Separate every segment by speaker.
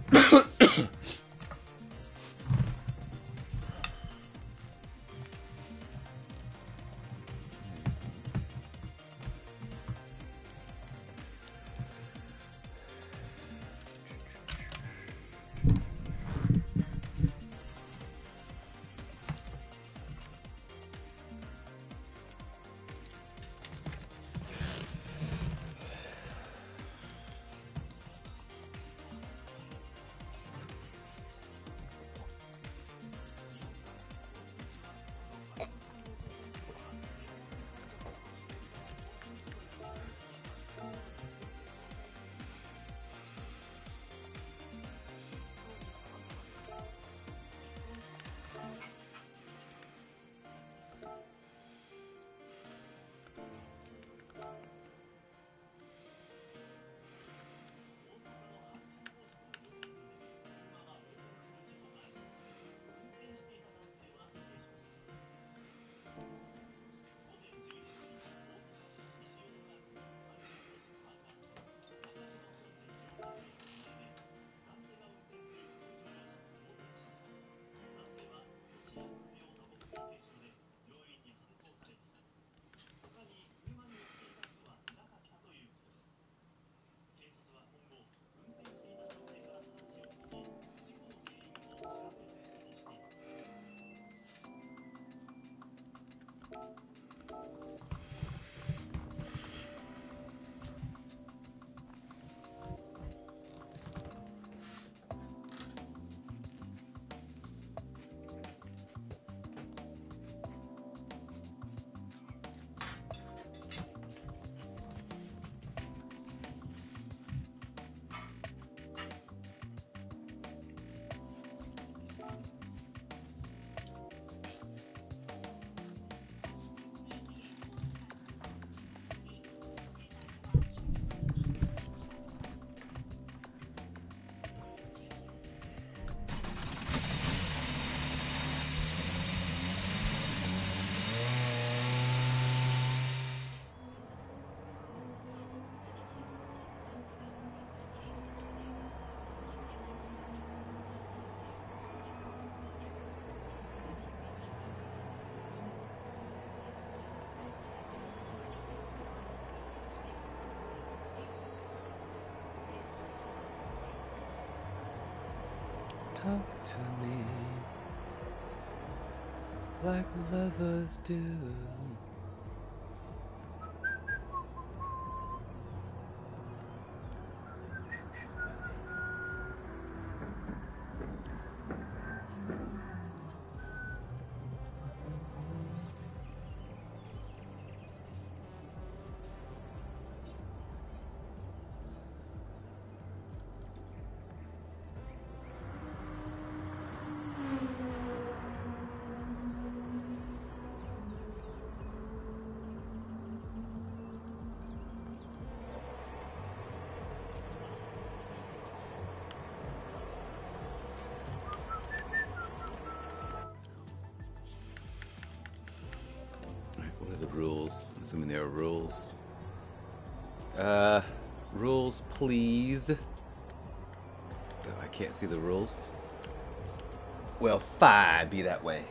Speaker 1: Talk to me like lovers do. What are the rules? I'm assuming there are rules. Rules, please. Oh, I can't see the rules. Well, fine, be that way.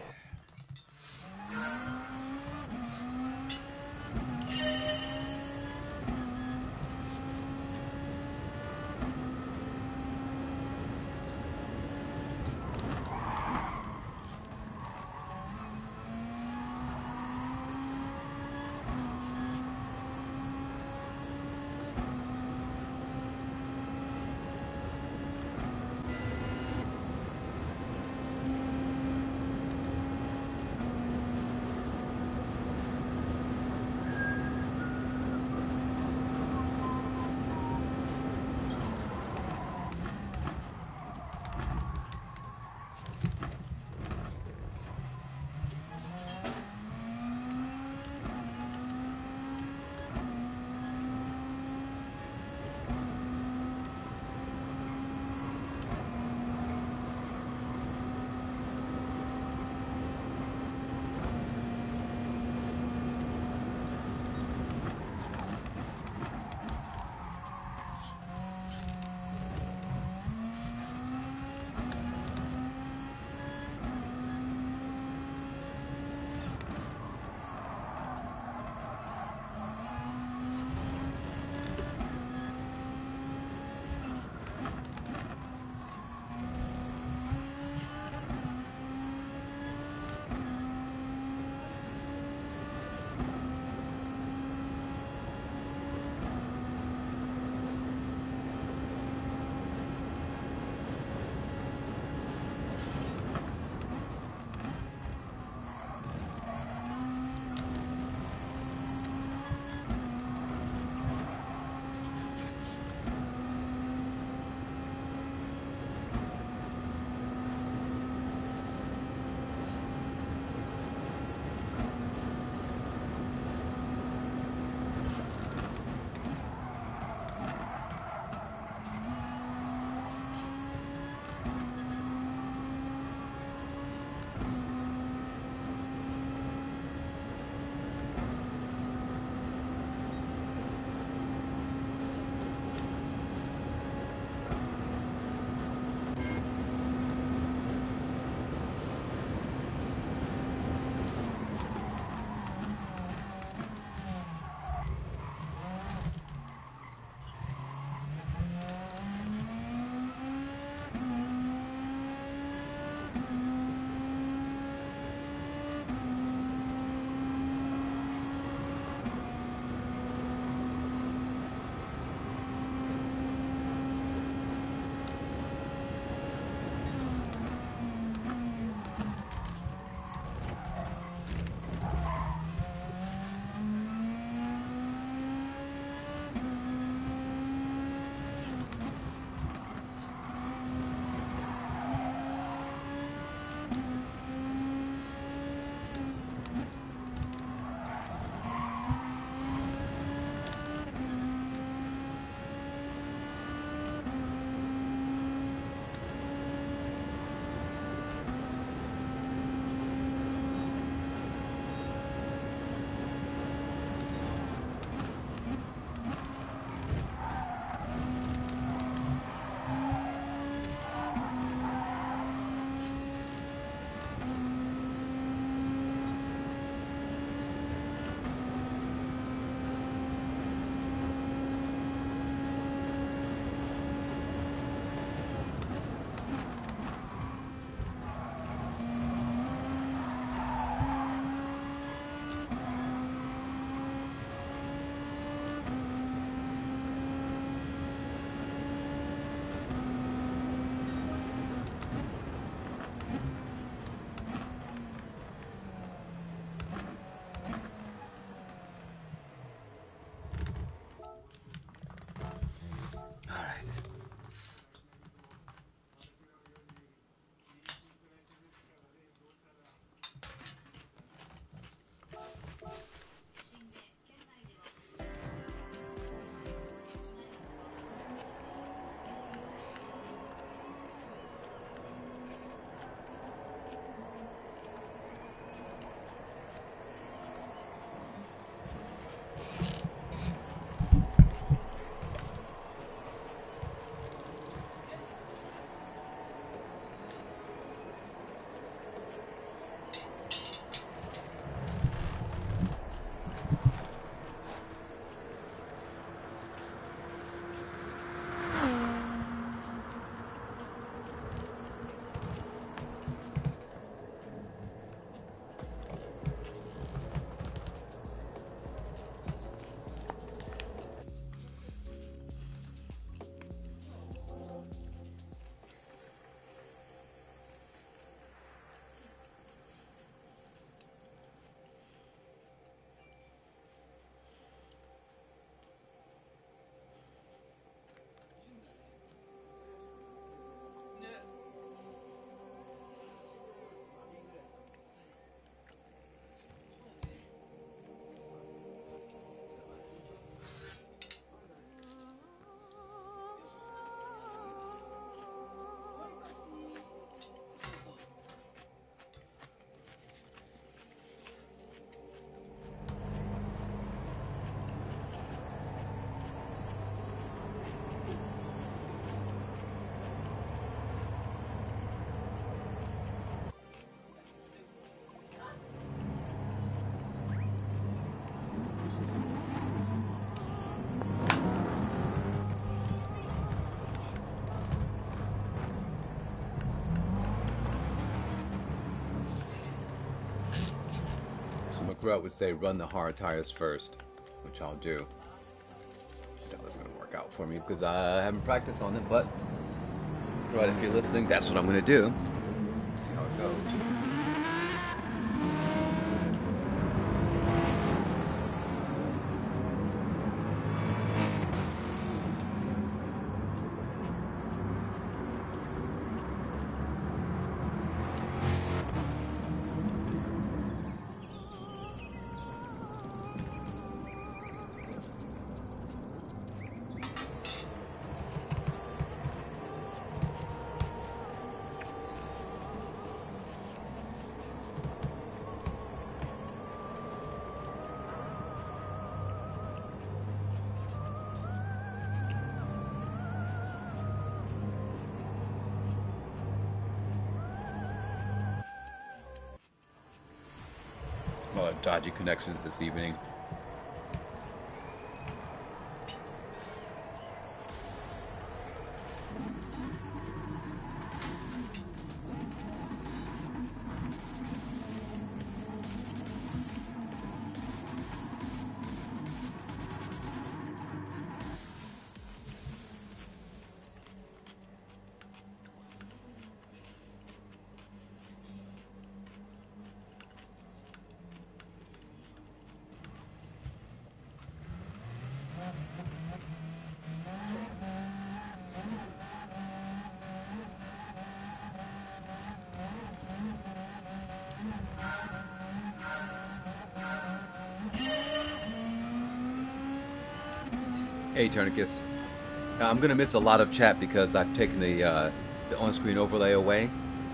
Speaker 1: So McGraw would say run the hard tires first, which I'll do. That was going to work out for me because I haven't practiced on it, but right, if you're listening, that's what I'm going to do. See how it goes. A lot of dodgy connections this evening. Hey, Tourniquets. I'm going to miss a lot of chat because I've taken the on-screen overlay away.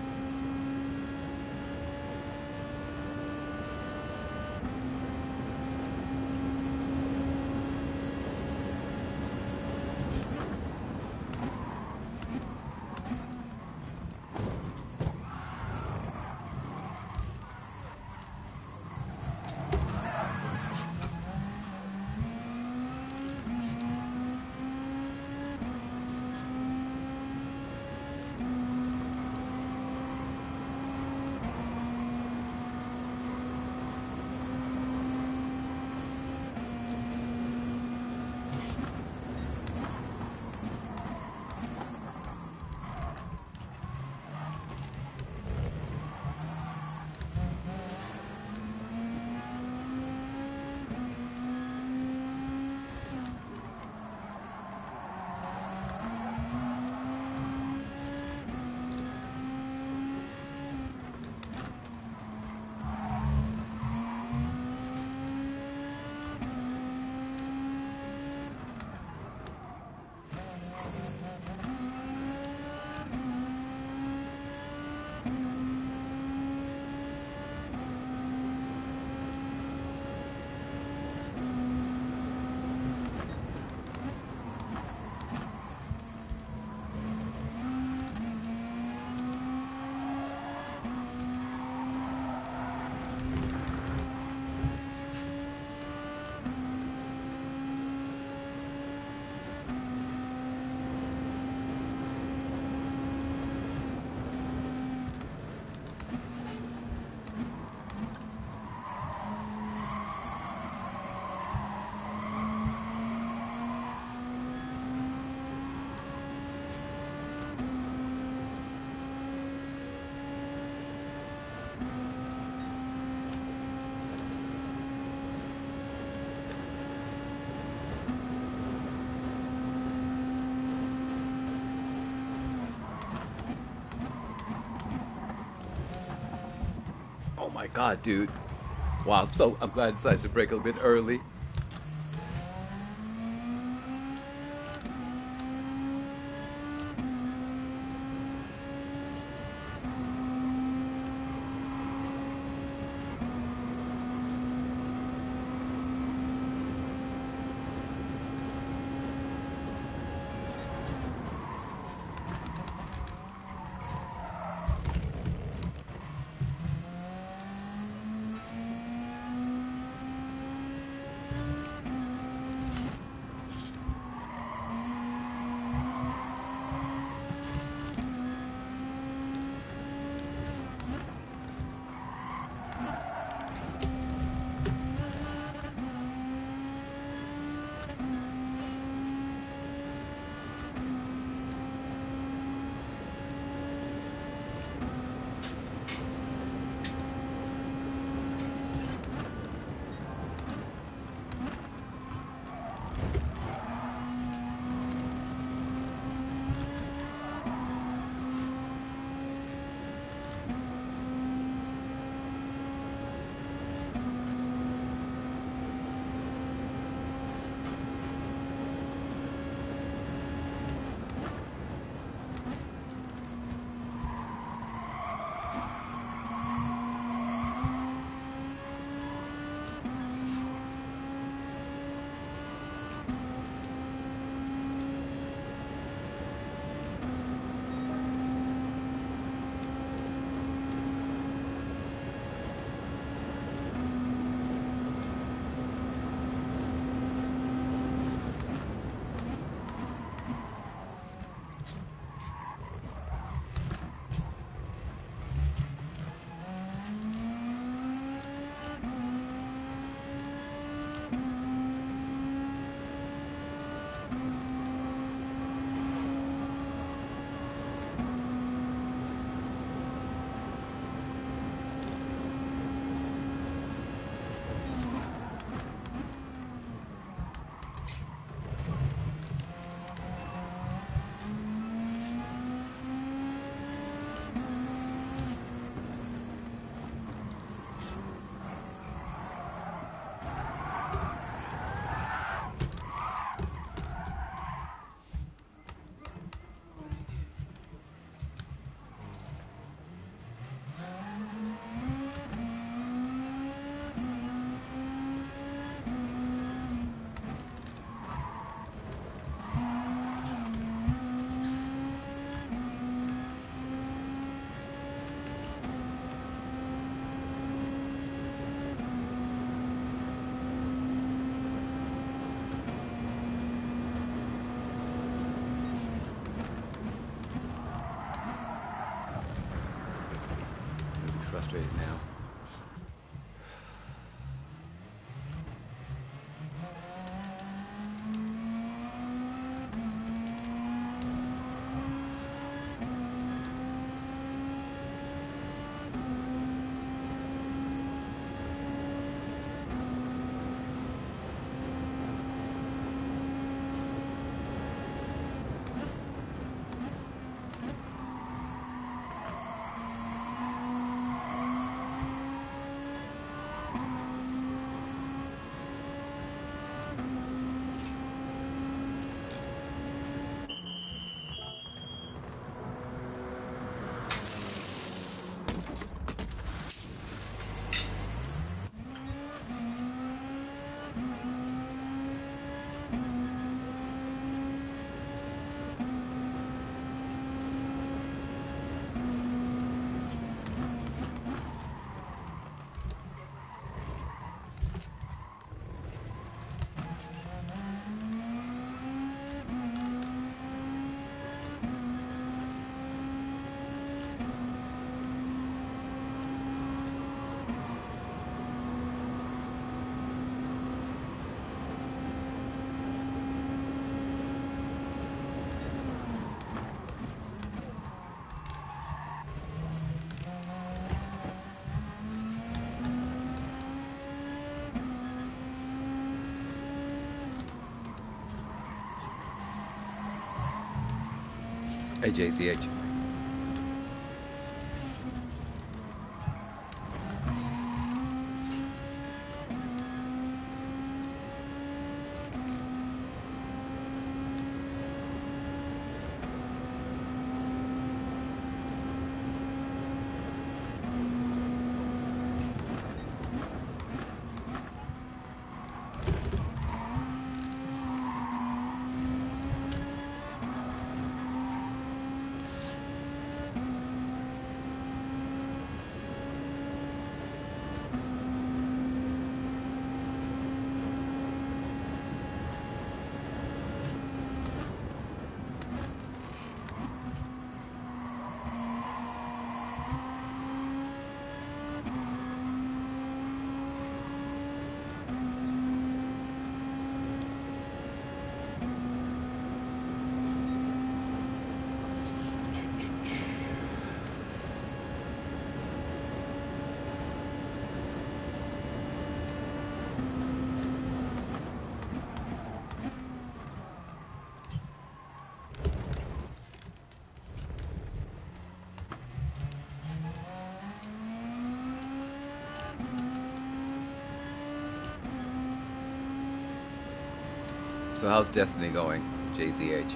Speaker 1: Oh my god, dude. Wow, I'm glad I decided to break a bit early. Hey, JCH. So how's Destiny going, JZH?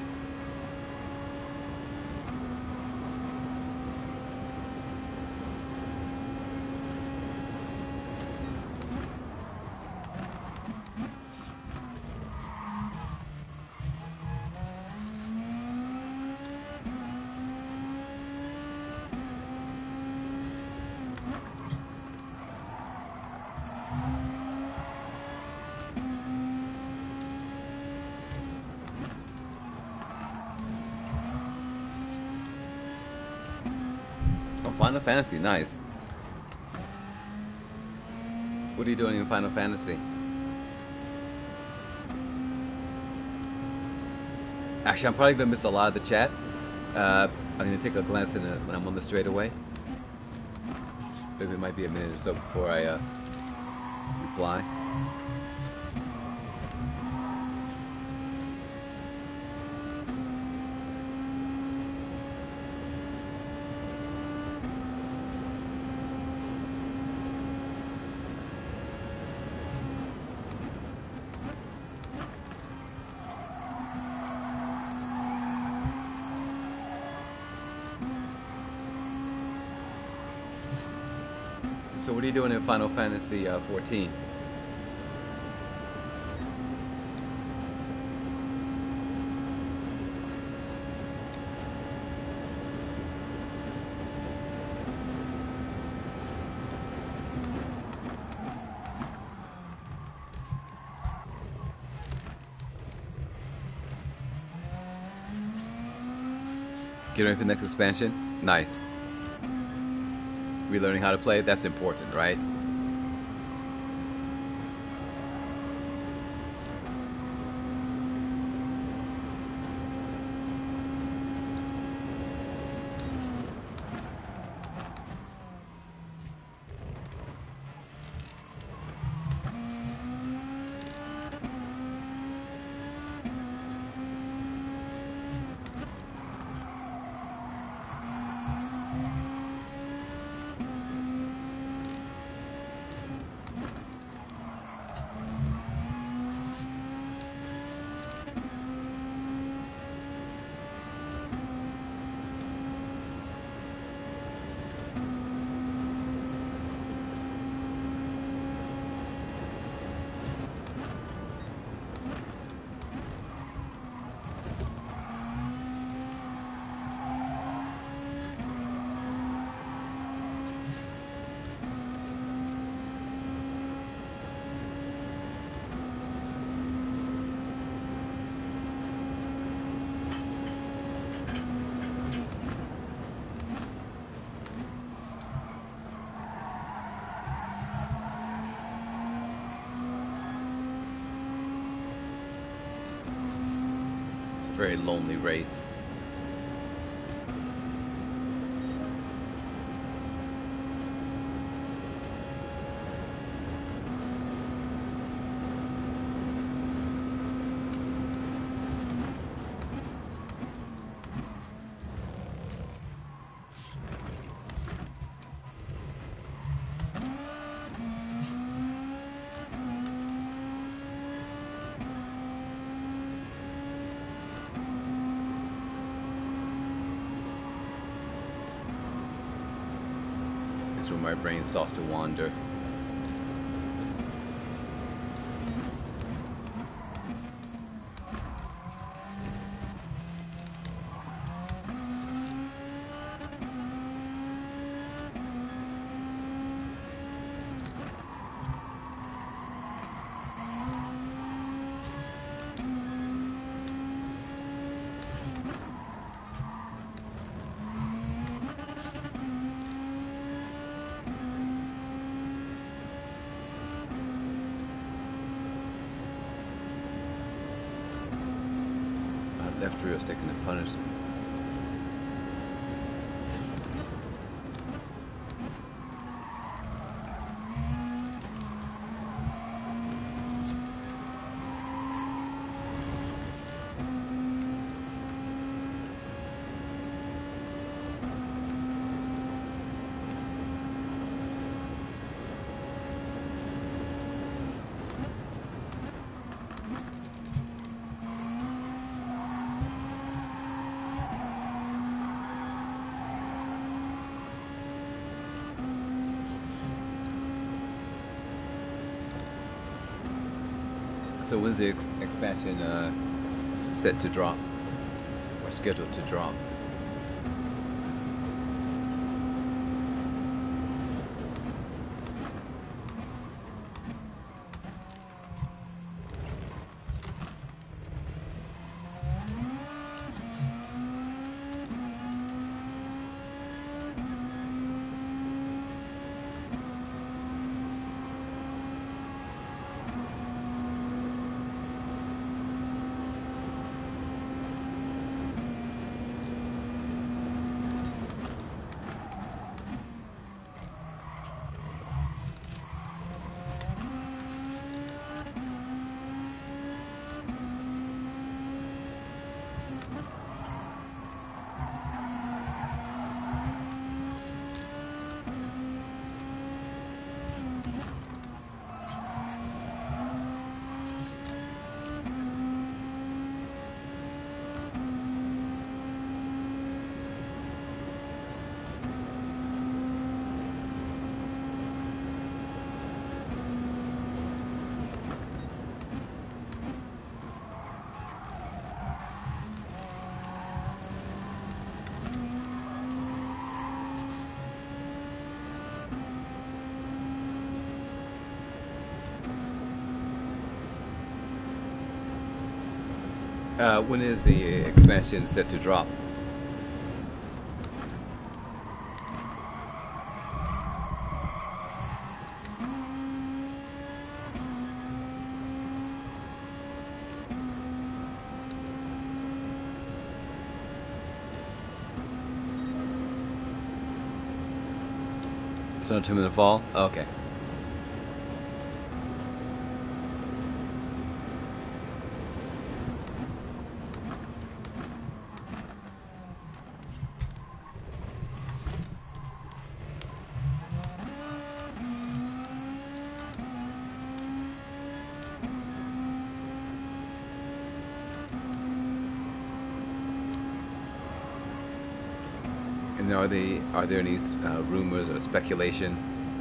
Speaker 1: Oh, Final Fantasy, nice. What are you doing in Final Fantasy? Actually, I'm probably gonna miss a lot of the chat. I'm gonna take a glance at it when I'm on the straightaway. So it might be a minute or so before I reply. So what are you doing in Final Fantasy 14? Getting ready for the next expansion? Nice. Relearning how to play? That's important, right? It's a very lonely race. my brain starts to wander. Left Rio is taking the punishment. So when's the expansion set to drop, or scheduled to drop? When is the expansion set to drop? Sometime in the fall? Okay. And are there any rumors or speculation?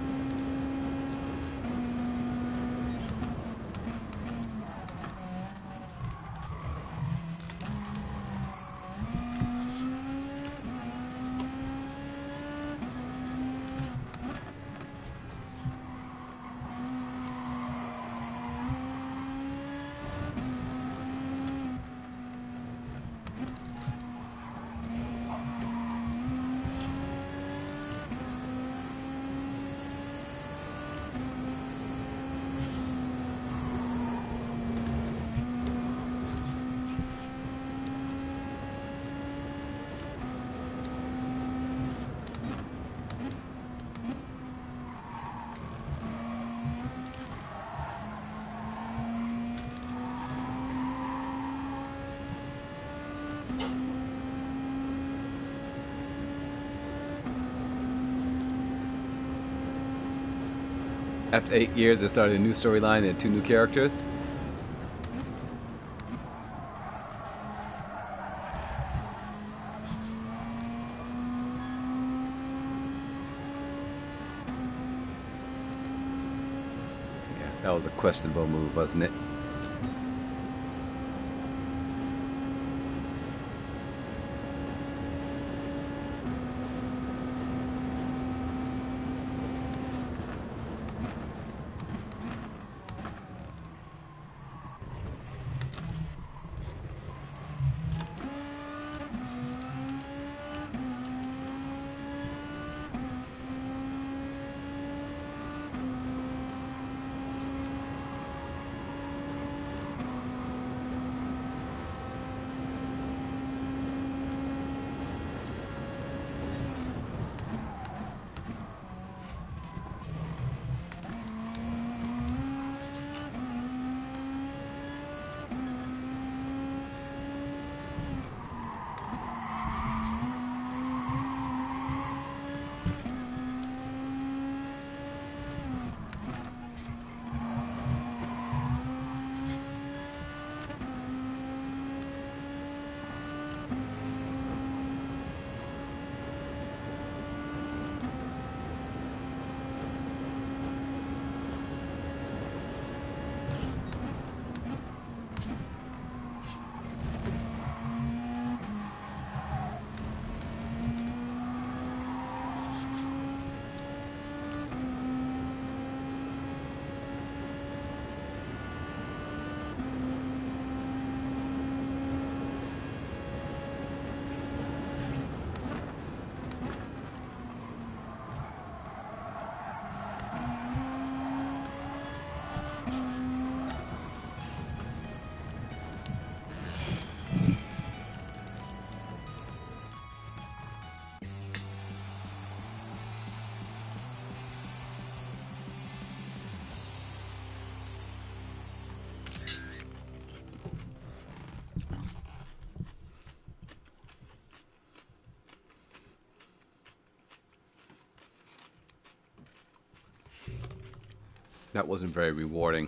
Speaker 1: After 8 years, they started a new storyline and 2 new characters. That was a questionable move, wasn't it? That wasn't very rewarding.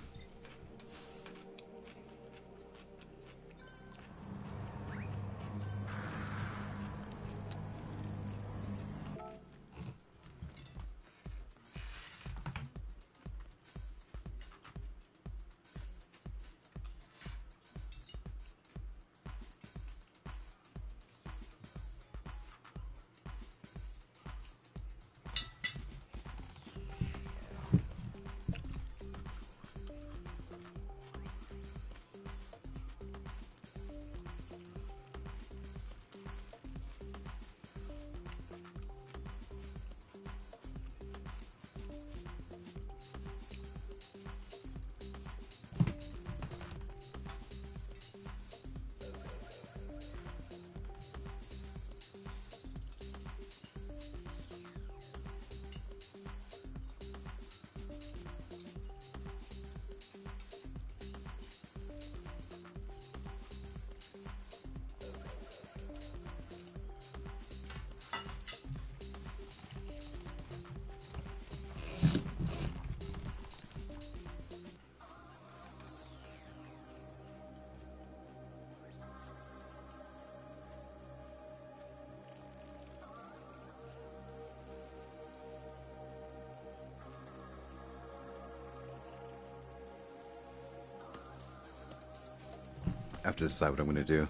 Speaker 1: I have to decide what I'm going to do.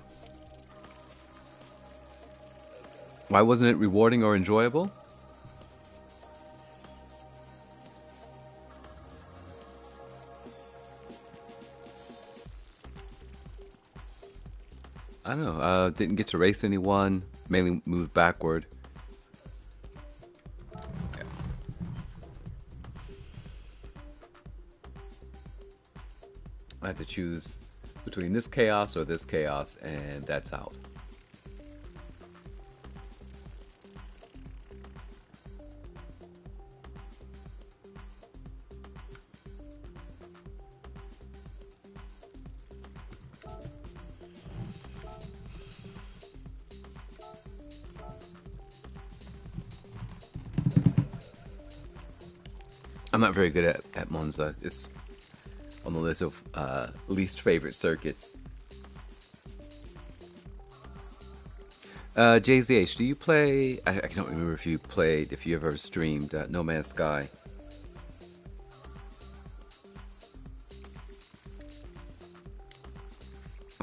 Speaker 1: Why wasn't it rewarding or enjoyable? I don't know. Didn't get to race anyone. Mainly moved backward. I have to choose between this chaos or this chaos, and that's out. I'm not very good at Monza. It's on the list of least favorite circuits. JZH, do you play? I don't remember if you ever streamed No Man's Sky.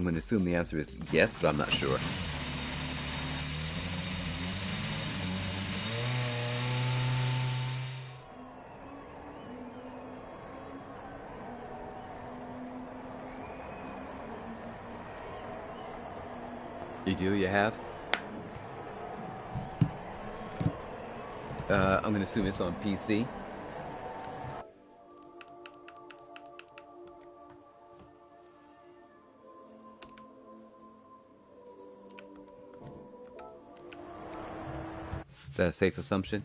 Speaker 1: I'm going to assume the answer is yes, but I'm not sure. You do? You have? I'm going to assume it's on PC. Is that a safe assumption?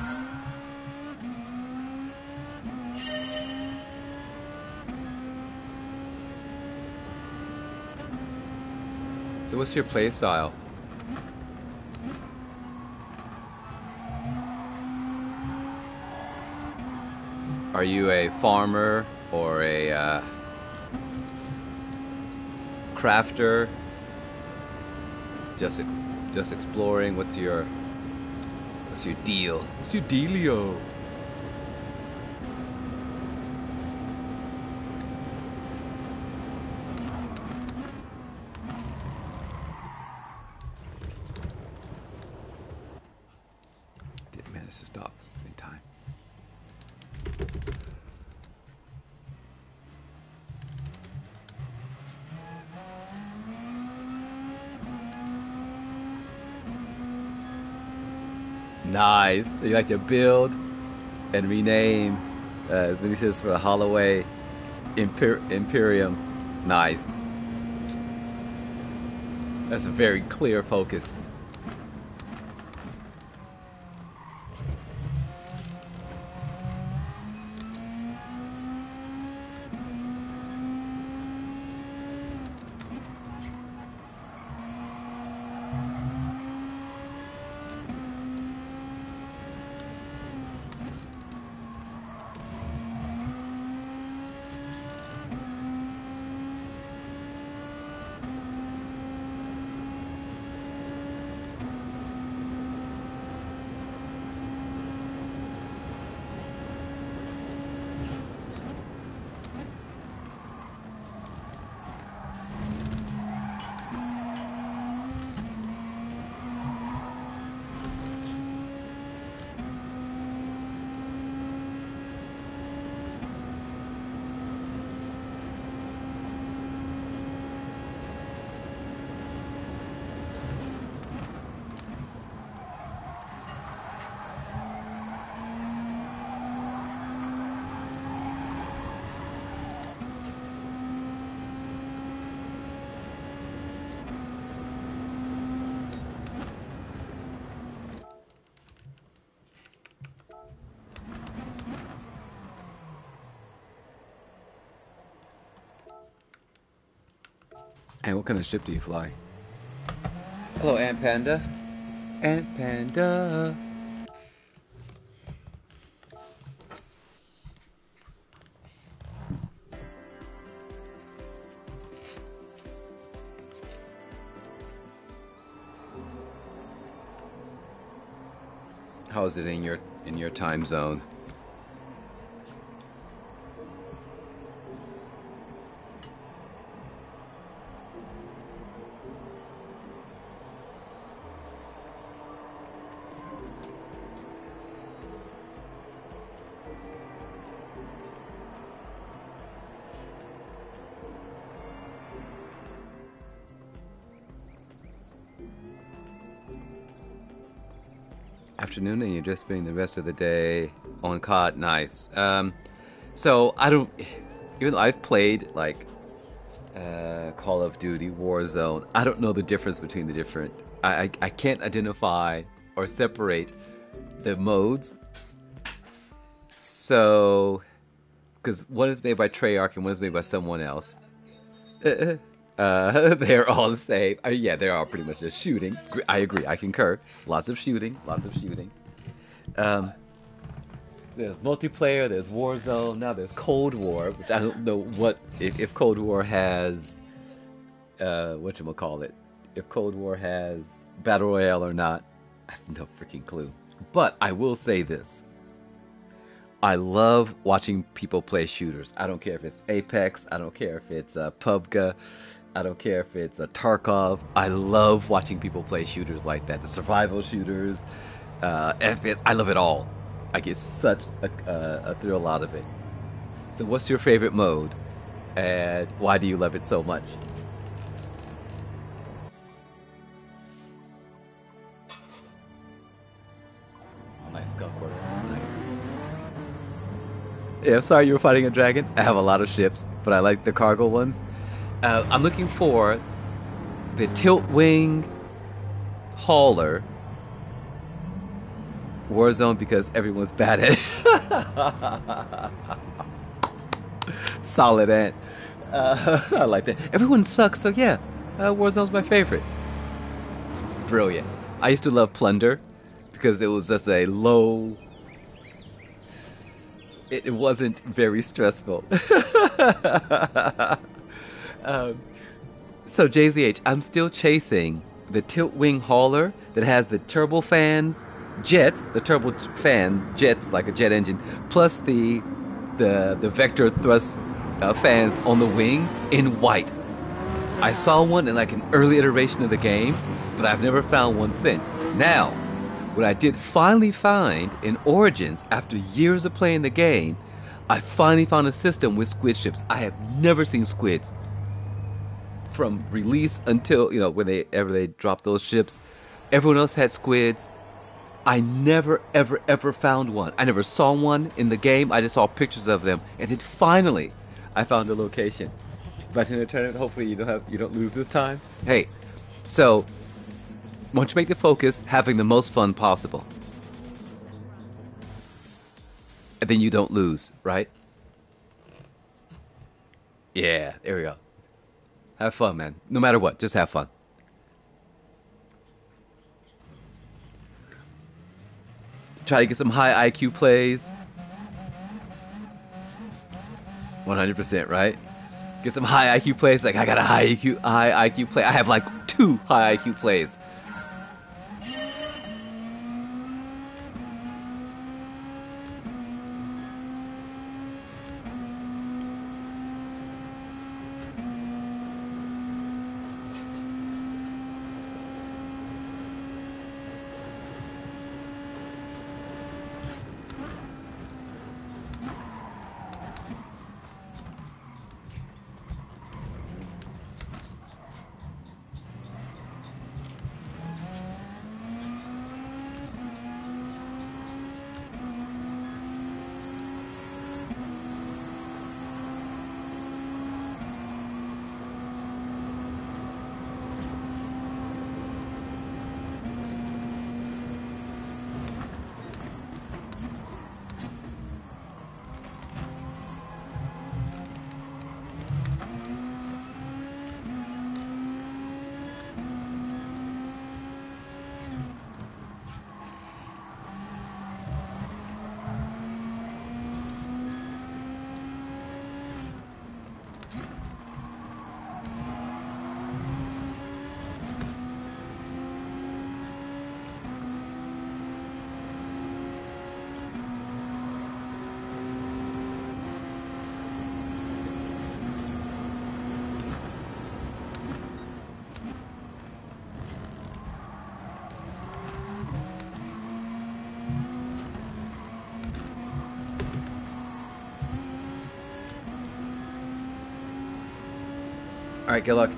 Speaker 1: So what's your play style? Are you a farmer or a crafter? Just exploring? What's your deal? What's your dealio? Didn't manage to stop in time. Nice. So you like to build and rename, as many says for Holloway Imperium. Nice. That's a very clear focus. And what kind of ship do you fly? Hello, Ant Panda. Ant Panda. How is it in your time zone? Afternoon, and you're just spending the rest of the day on COD. Nice. So I don't, even though I've played like Call of Duty, Warzone, I don't know the difference between the different. I can't identify or separate the modes. So, because one is made by Treyarch and one is made by someone else. They're all the same. Yeah, they're all pretty much just shooting. I agree. I concur. Lots of shooting. Lots of shooting. There's multiplayer. There's Warzone. Now there's Cold War, which I don't know what if Cold War has whatchamacallit. If Cold War has Battle Royale or not, I have no freaking clue. But I will say this. I love watching people play shooters. I don't care if it's Apex. I don't care if it's PUBG. I don't care if it's a Tarkov. I love watching people play shooters like that. The survival shooters, FPS. I love it all. I get such a thrill out of it. So, what's your favorite mode, and why do you love it so much? Oh, nice Skunk Works. Nice. Yeah, I'm sorry you were fighting a dragon. I have a lot of ships, but I like the cargo ones. I'm looking for the Tilt Wing Hauler Warzone because everyone's bad at it. Solid Ant. I like that. Everyone sucks, so yeah, Warzone's my favorite. Brilliant. I used to love Plunder because it was just a low. It wasn't very stressful. um, so JZH, I'm still chasing the Tilt Wing Hauler that has the turbofans jets, the turbo fan jets like a jet engine, plus the vector thrust fans on the wings in white. I saw one in like an early iteration of the game, but I've never found one since. Now, what I did finally find in Origins after years of playing the game, I finally found a system with squid ships. I have never seen squids from release until, when they dropped those ships. Everyone else had squids. I never, ever, ever found one. I never saw one in the game. I just saw pictures of them, and then finally, I found a location. But in the tournament, hopefully you don't lose this time. Hey, so once you make the focus, having the most fun possible, and then you don't lose, right? Yeah, there we go. Have fun, man. No matter what, just have fun. Try to get some high IQ plays. 100%, right? Get some high IQ plays. Like I got a high IQ play. I have like 2 high IQ plays. All right, good luck.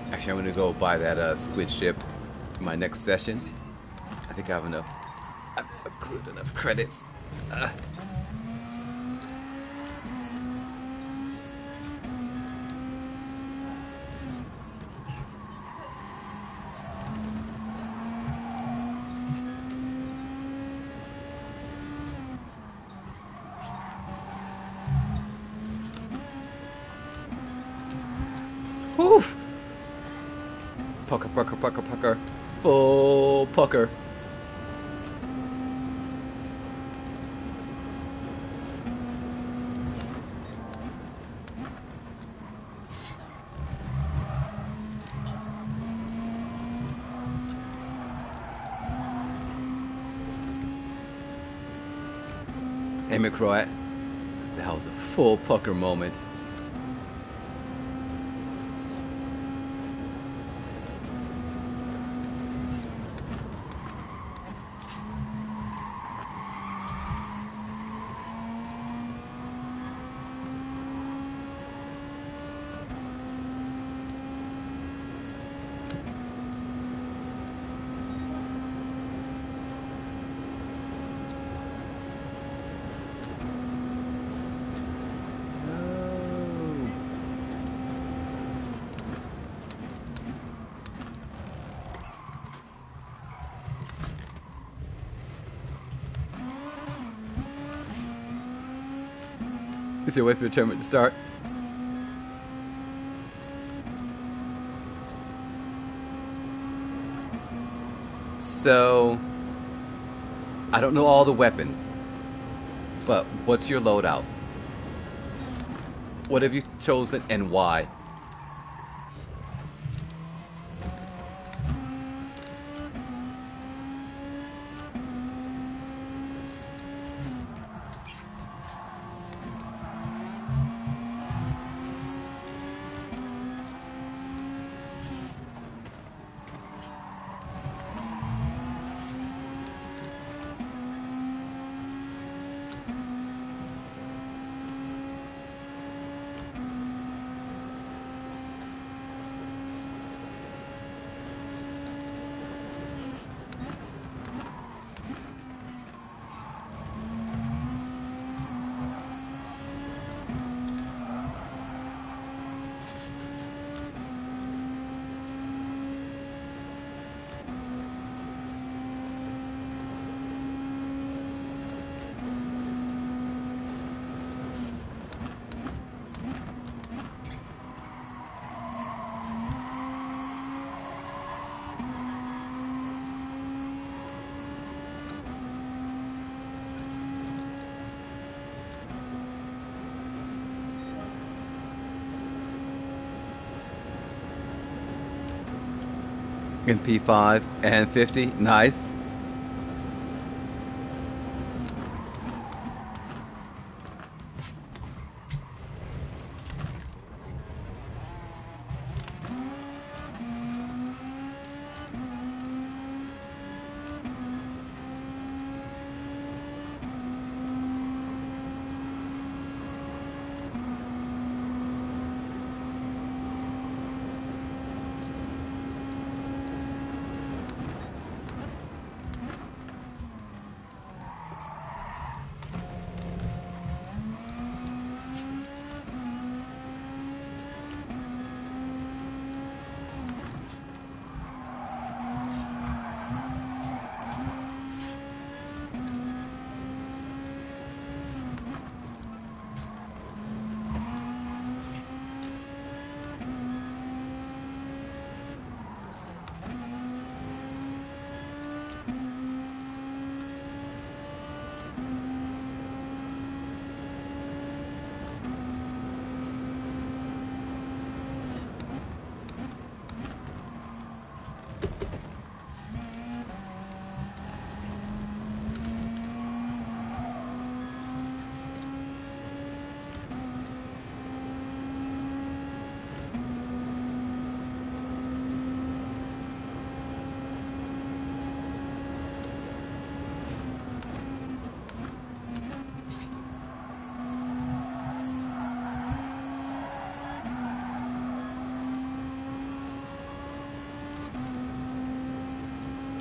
Speaker 1: Actually, I'm gonna go buy that squid ship for my next session. I think I have enough. I've accrued enough credits. Whew! Pucker, pucker, pucker, pucker. Full pucker. Hey, McCroy, that was a full pucker moment. Is there a way for the tournament to start? So, I don't know all the weapons, but what's your loadout? What have you chosen and why? In P5 and 50, nice.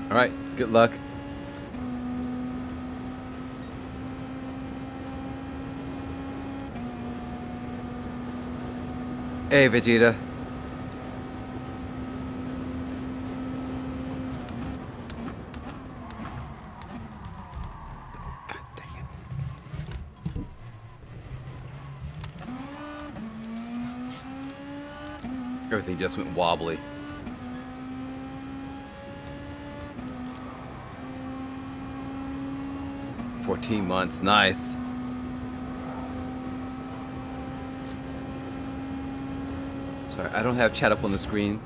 Speaker 1: Alright, good luck. Hey, Vegeta. God dang it. Everything just went wobbly. $14 months, nice. Sorry, I don't have chat up on the screen.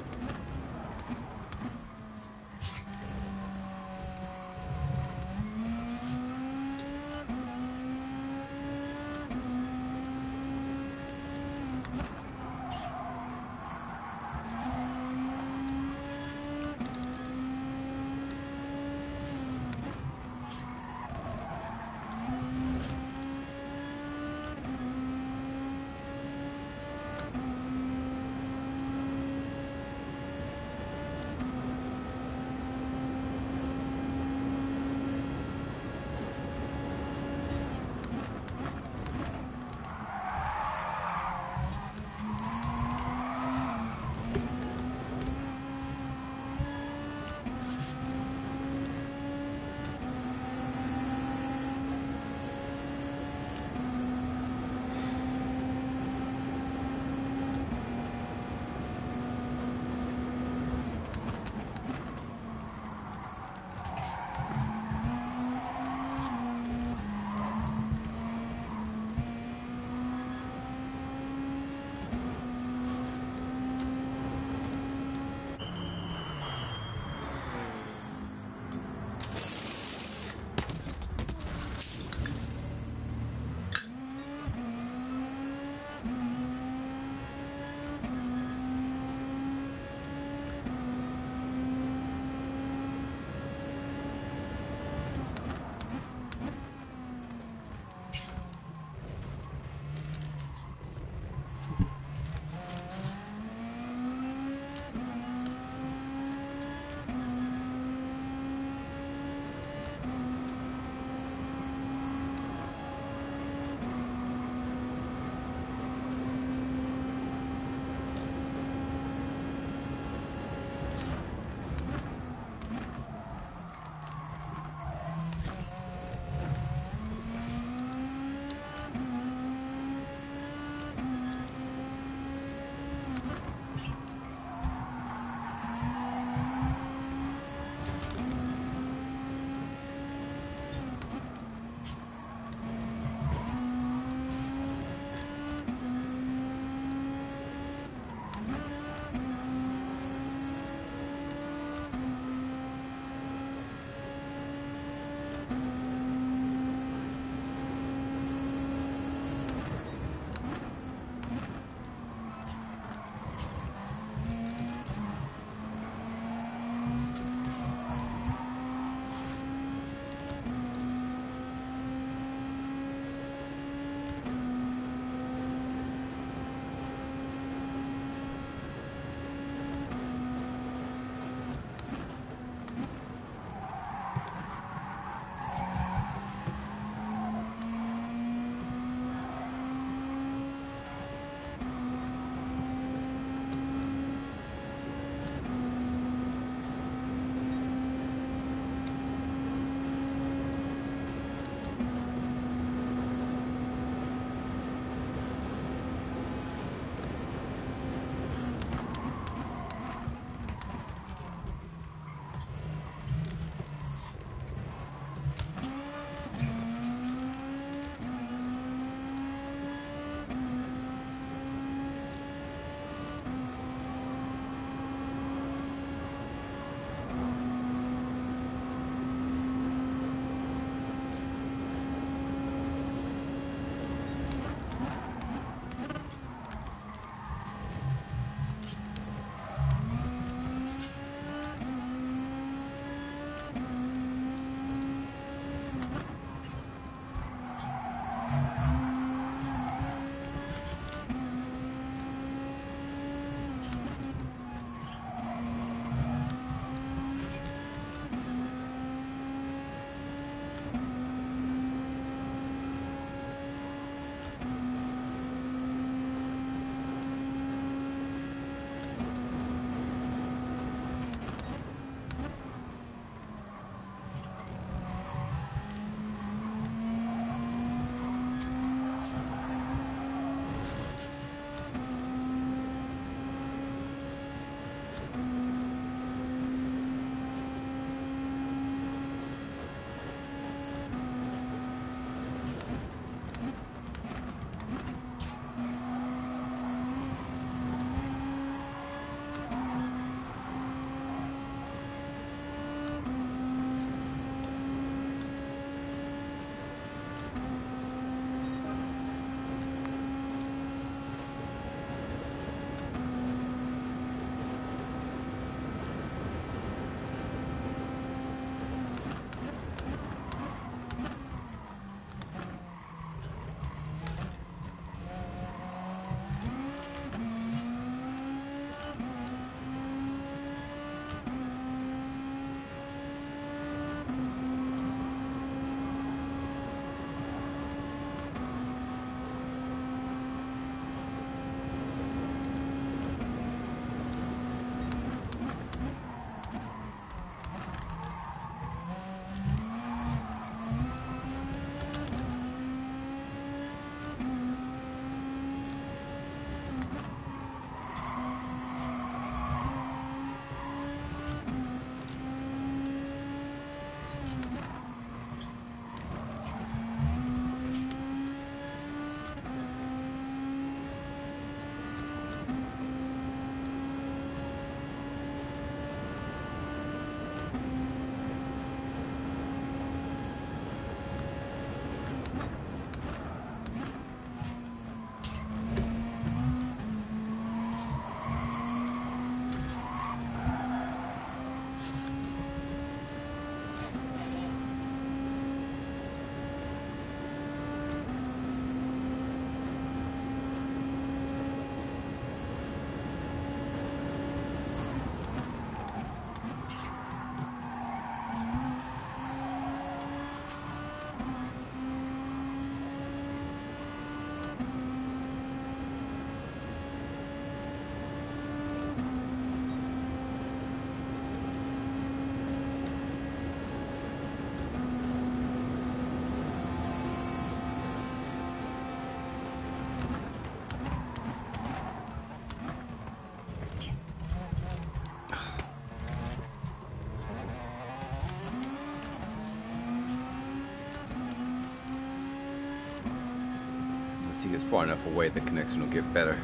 Speaker 1: gets far enough away, the connection will get better.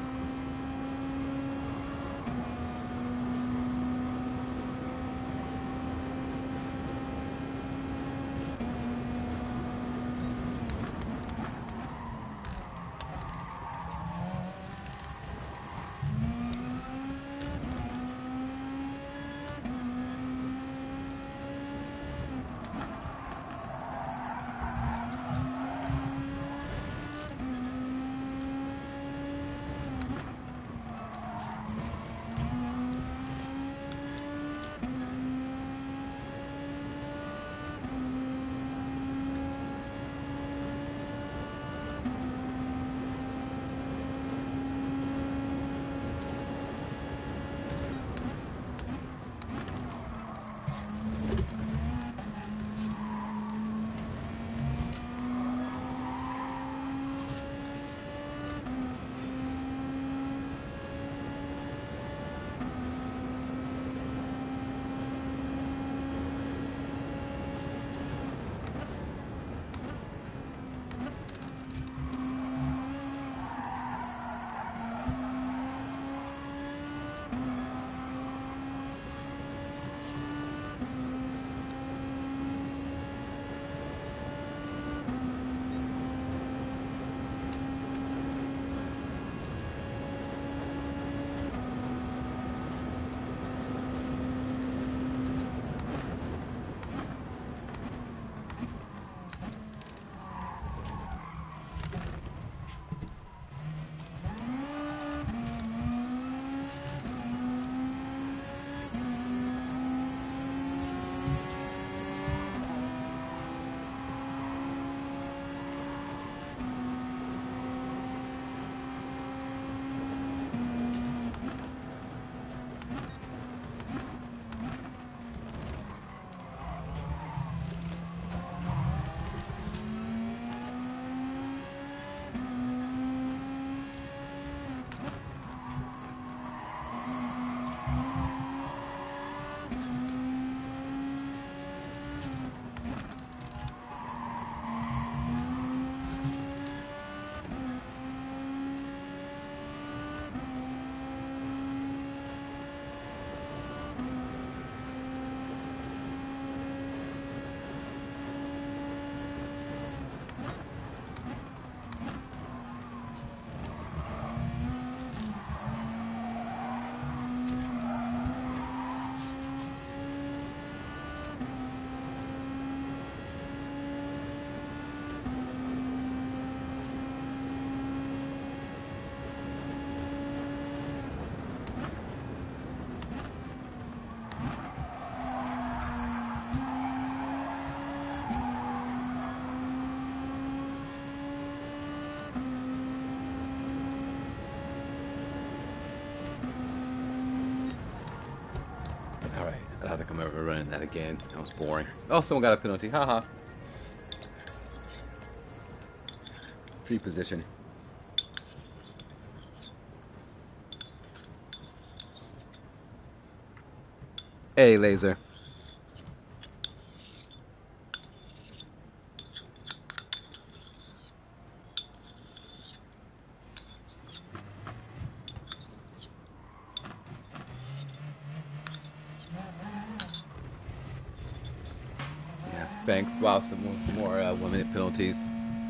Speaker 1: Alright, I don't think I'm ever running that again. That was boring. Oh, someone got a penalty. Haha. Free position. Hey, laser. Yeah, thanks. Wow, some more 1 minute penalties.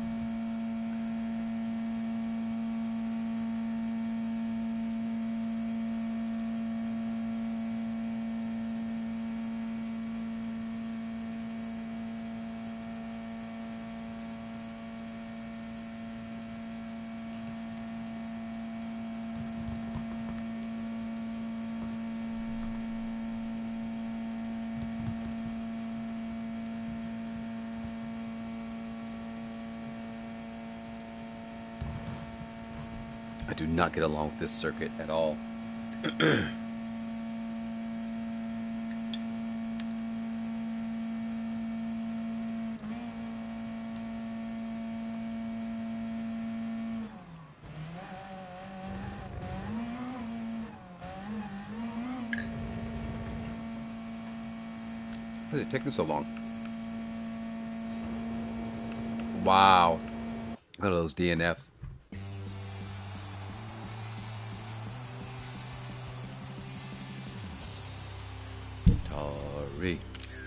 Speaker 1: I do not get along with this circuit at all. Why is it taking so long? Wow. Look at those DNFs. Re.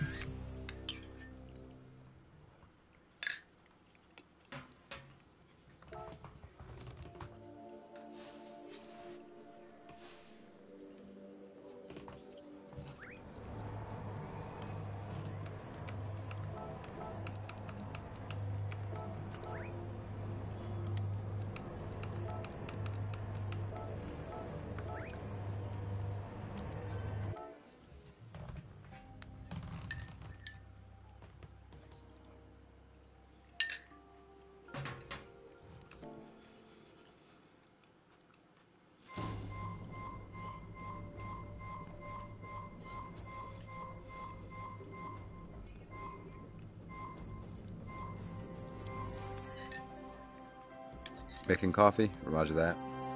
Speaker 1: Making coffee? Roger that.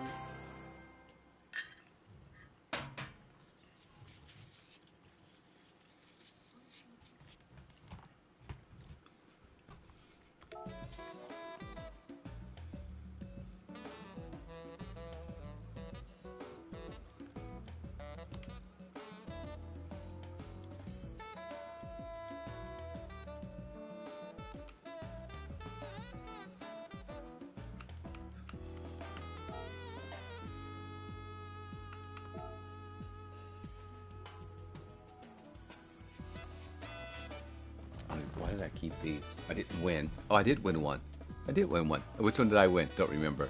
Speaker 1: Why did I keep these? I didn't win. Oh, I did win one. I did win one. Which one did I win? Don't remember.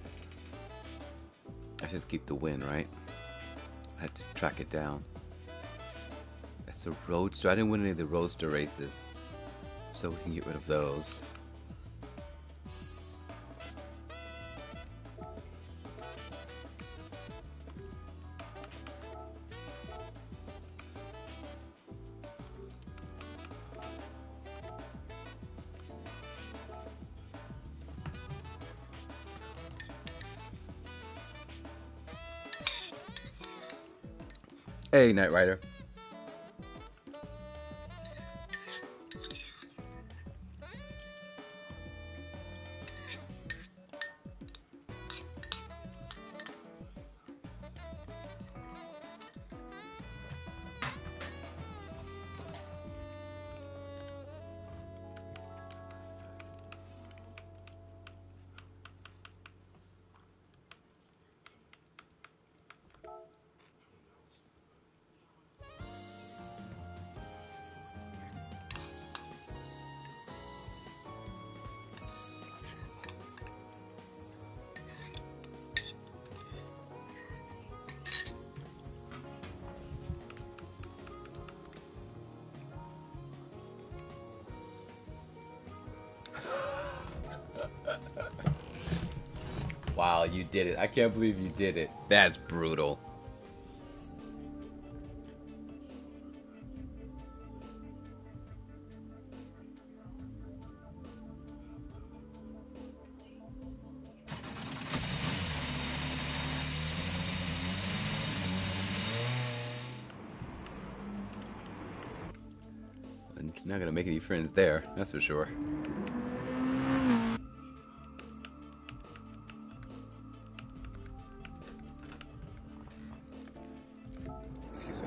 Speaker 1: I just keep the win, right? I had to track it down. That's a roadster. I didn't win any of the roadster races. So we can get rid of those. Hey, Knight Rider. Wow, you did it. I can't believe you did it. That's brutal. I'm not gonna make any friends there, that's for sure. Excuse me.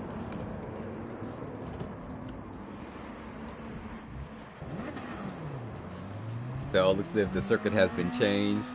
Speaker 1: So it looks as if the circuit has been changed.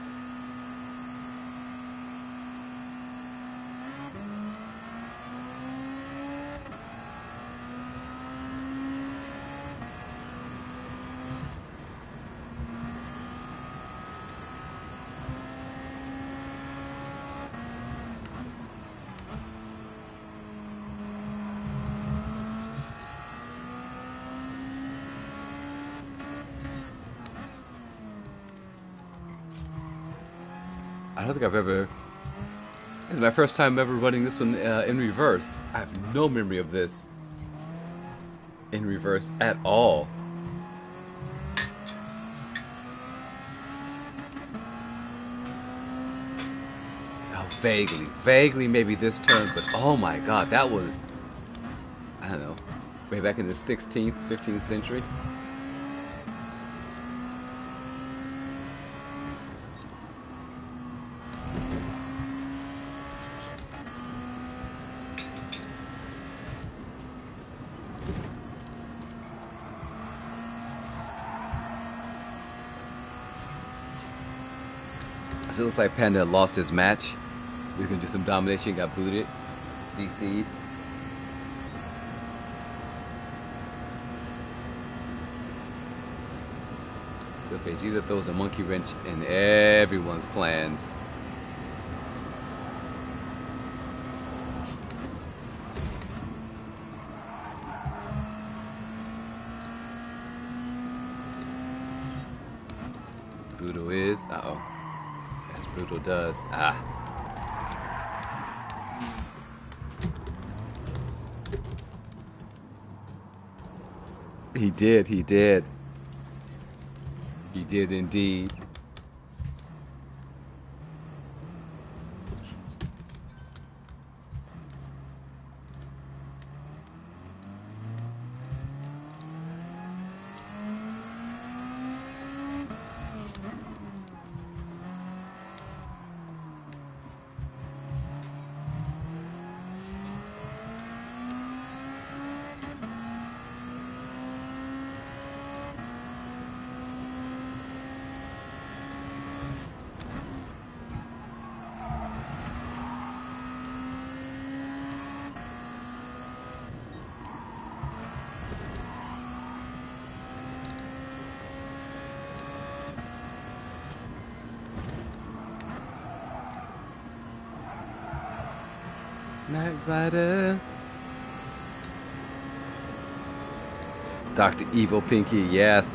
Speaker 1: I don't think I've ever... This is my first time ever running this one in reverse. I have no memory of this in reverse at all. Oh, vaguely maybe this turn, but oh my god, that was, I don't know, way back in the 16th, 15th century. So it looks like Panda lost his match. He's gonna do some domination, got booted, DC'd. So Vegeta throws a monkey wrench in everyone's plans. Brutal is, as Brutal does. He did indeed. Knight Rider. Dr. Evil Pinky, yes.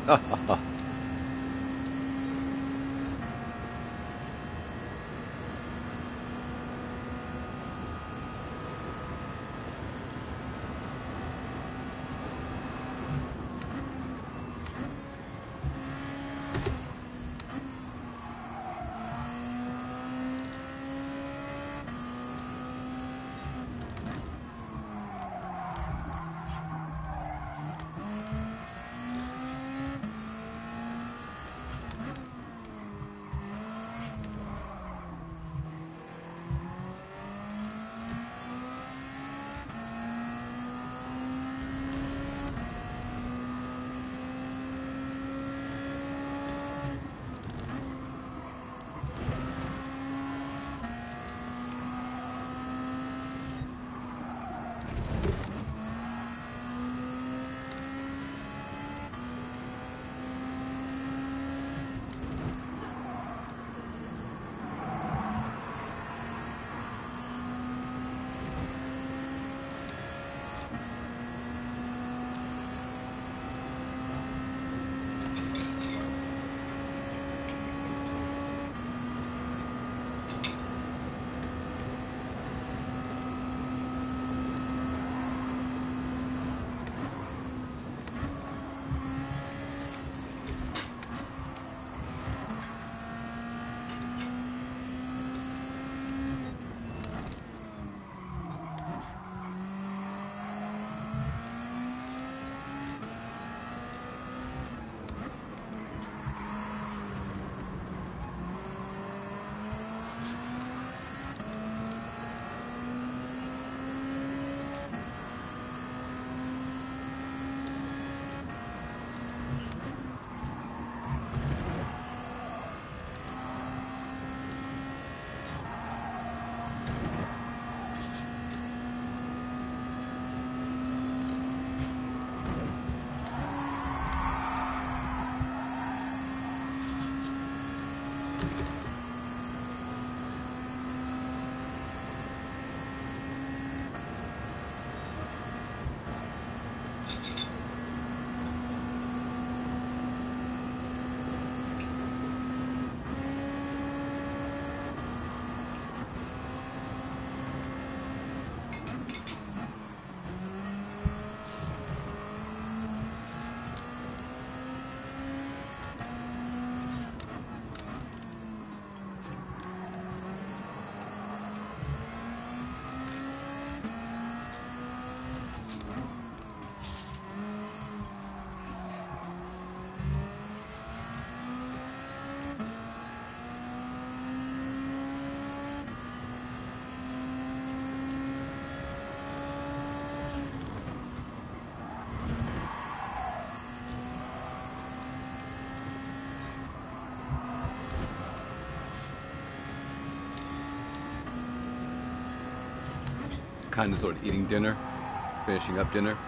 Speaker 1: kind of sort of eating dinner, finishing up dinner.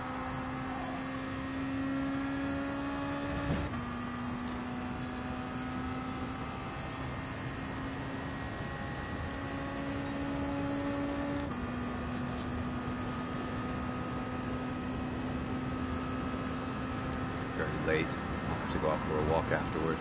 Speaker 1: Very late. I'll have to go out for a walk afterward.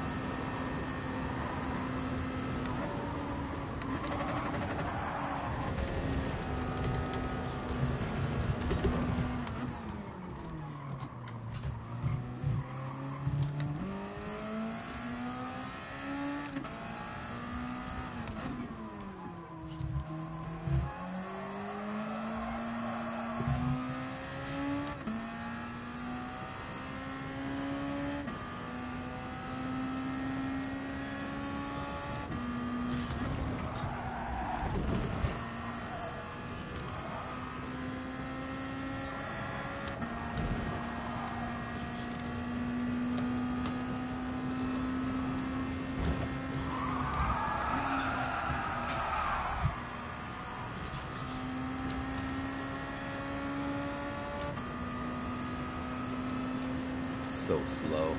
Speaker 1: So slow.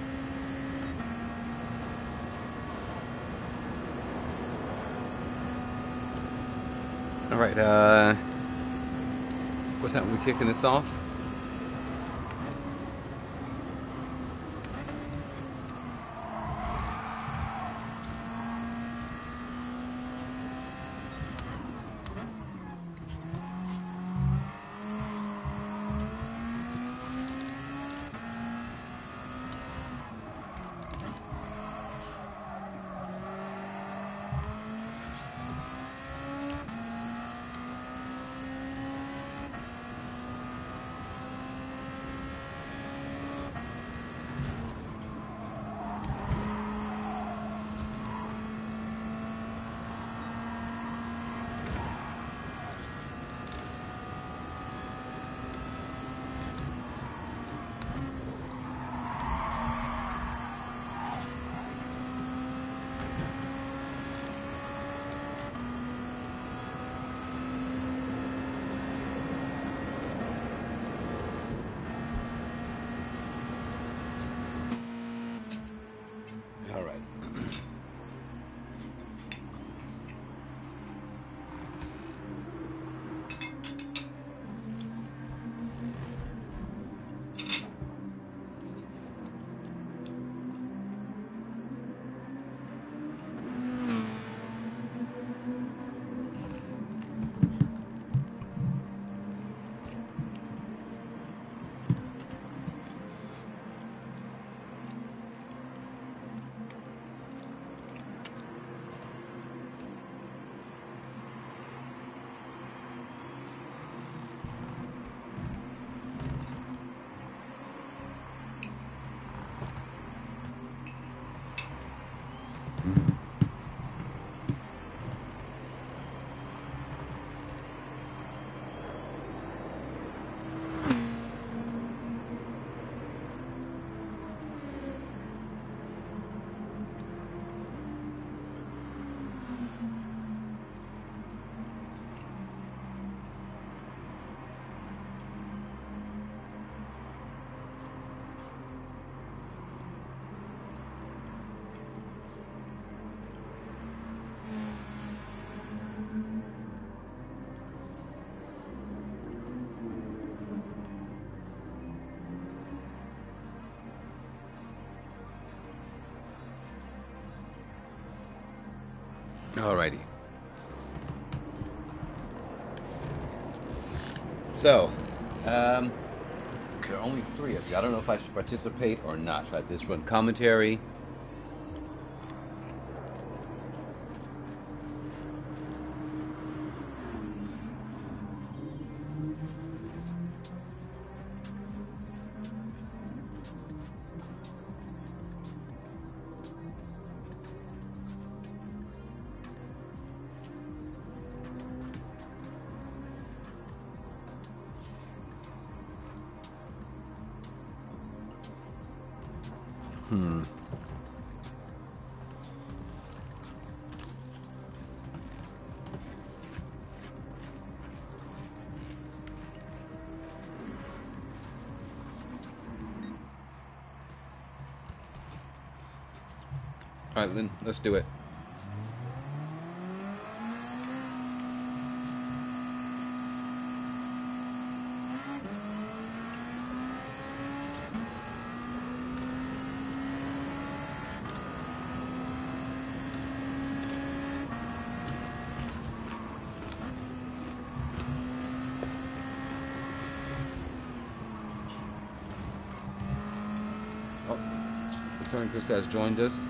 Speaker 1: All right, what time are we kicking this off? All right. Alrighty. So, there are only 3 of you. I don't know if I should participate or not. Should I just run commentary? Alright, then, let's do it. Oh, Copernicus has joined us.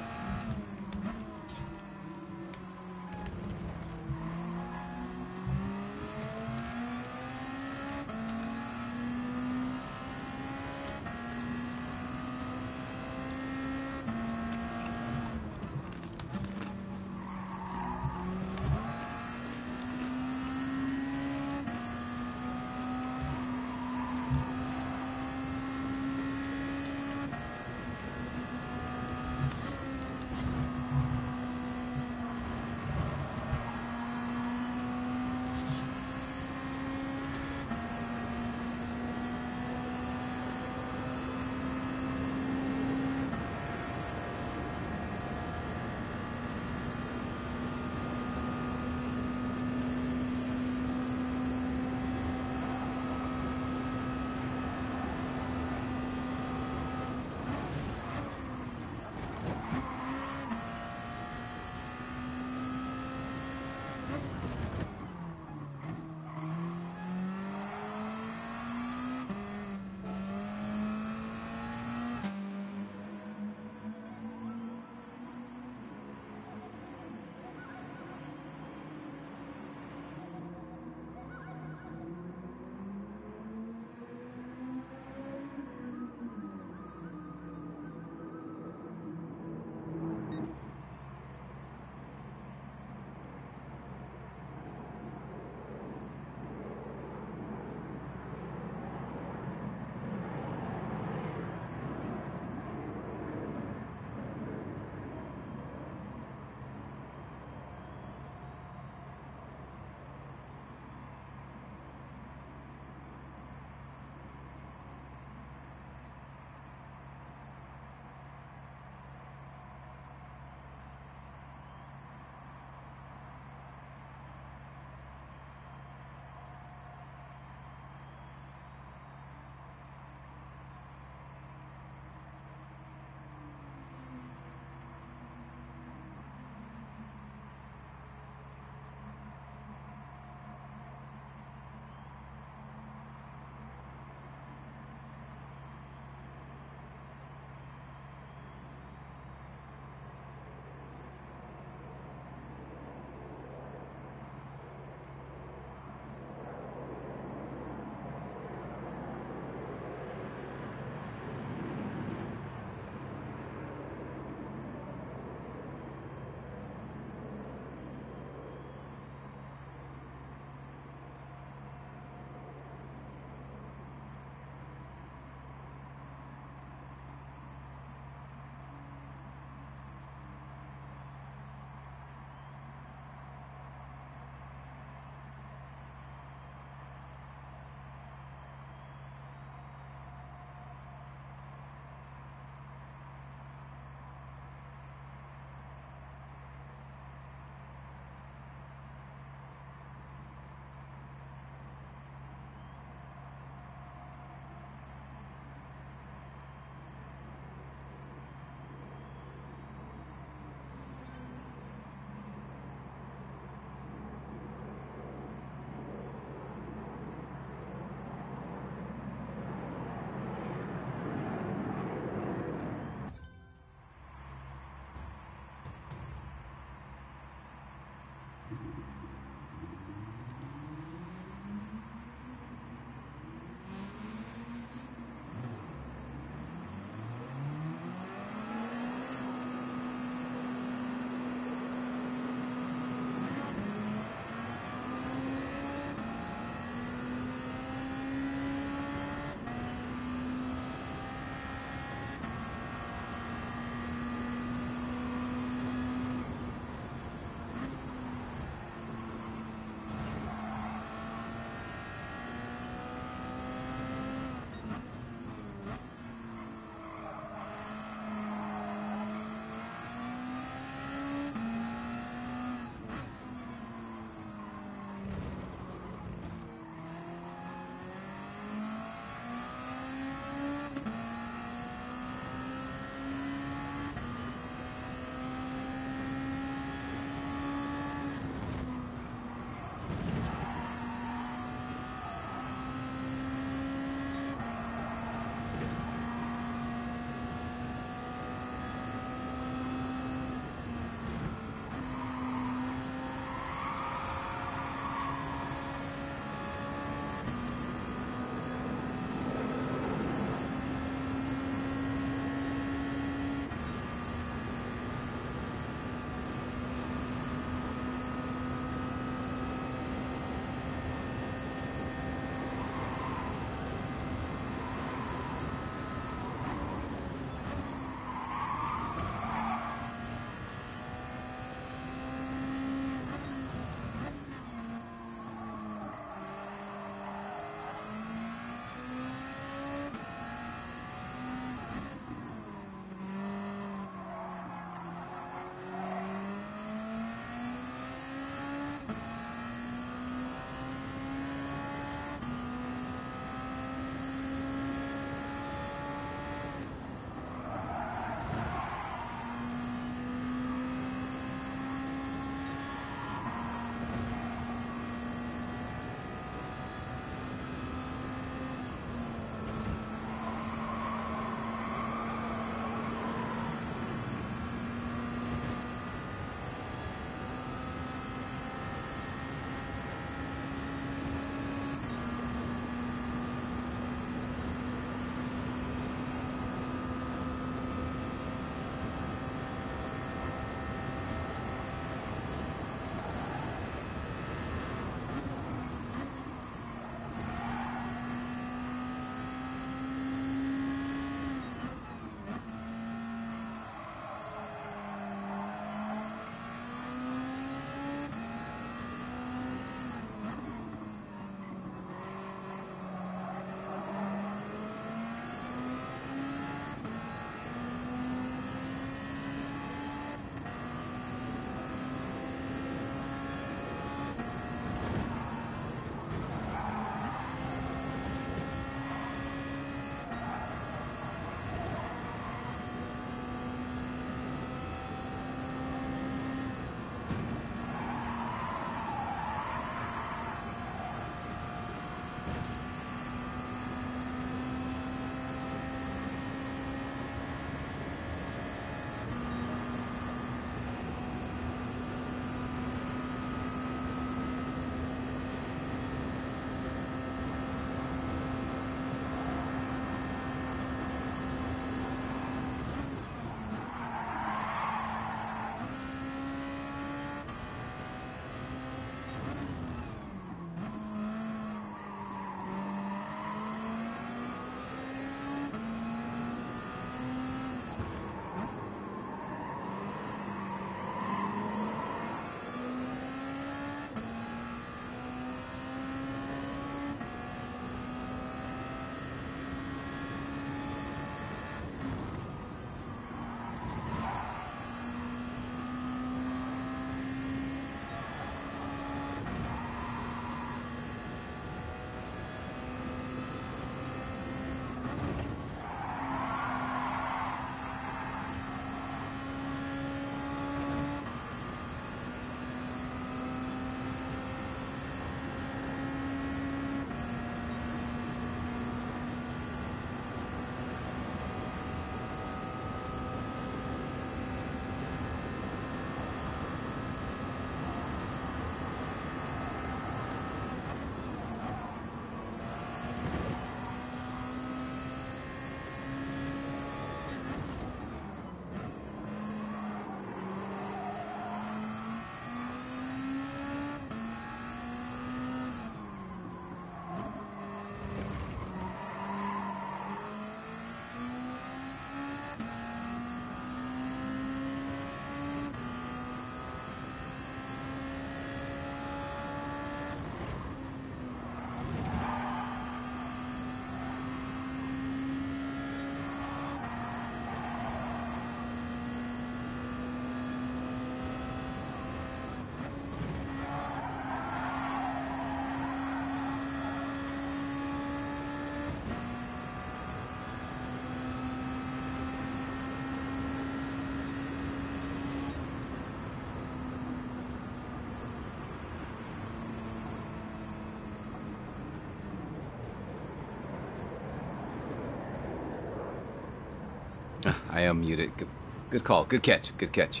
Speaker 1: I am muted. Good call. Good catch. Good catch.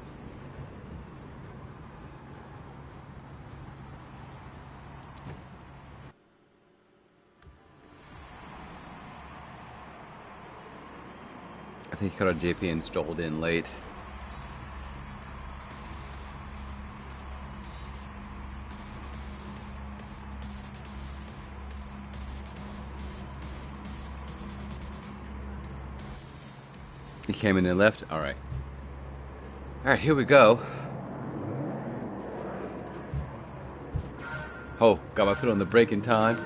Speaker 1: I think he caught a JP and strolled in late. He came in and left? Alright. Alright, here we go. Oh, got my foot on the brake in time.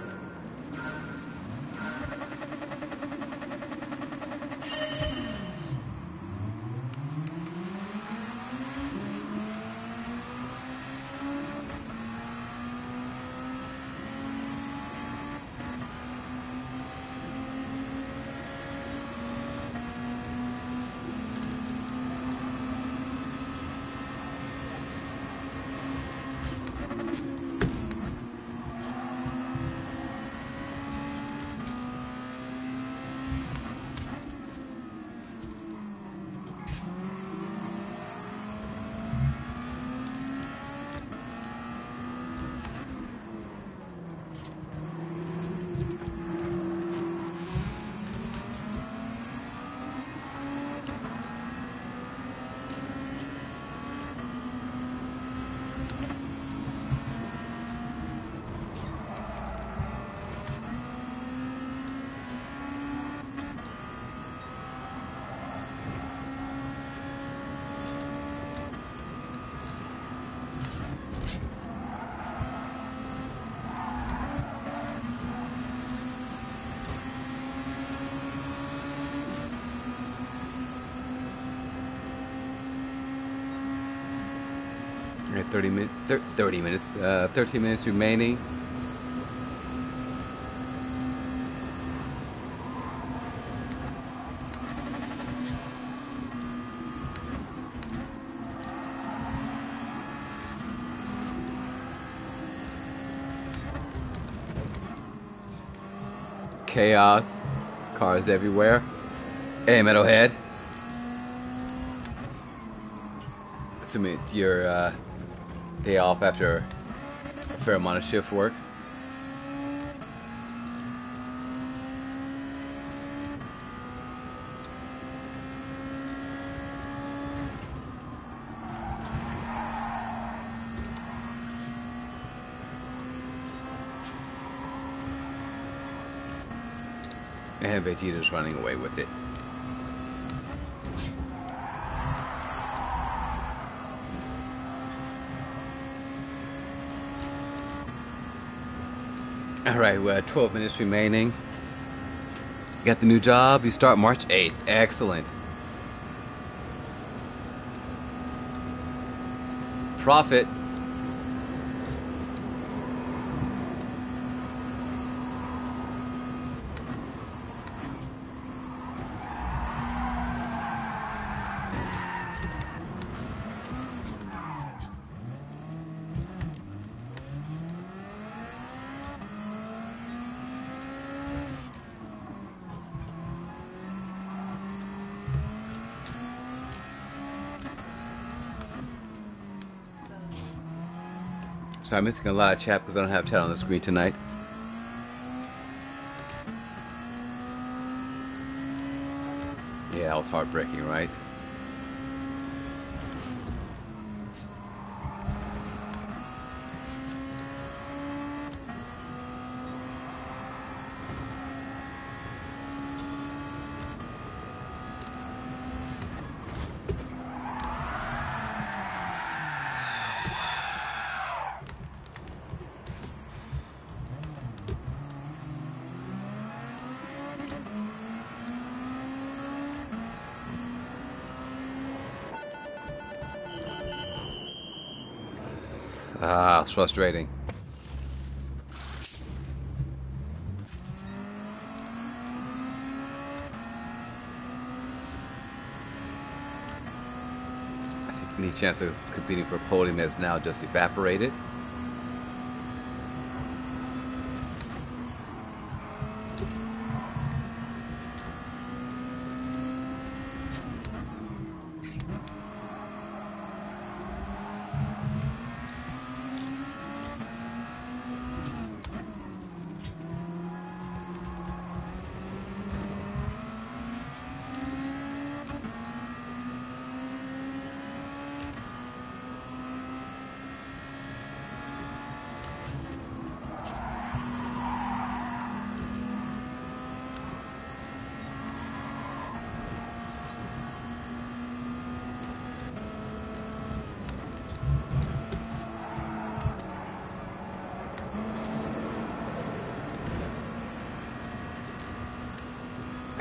Speaker 1: Alright, 30 minutes, 13 minutes remaining. Chaos. Cars everywhere. Hey, Metalhead. Assuming your day off after a fair amount of shift work. And Vegeta's running away with it. Alright, we're at 12 minutes remaining. You got the new job. You start March 8th. Excellent. Profit. So I'm missing a lot of chat because I don't have chat on the screen tonight. Yeah, that was heartbreaking, right? Ah, it's frustrating. I think any chance of competing for a podium has now just evaporated.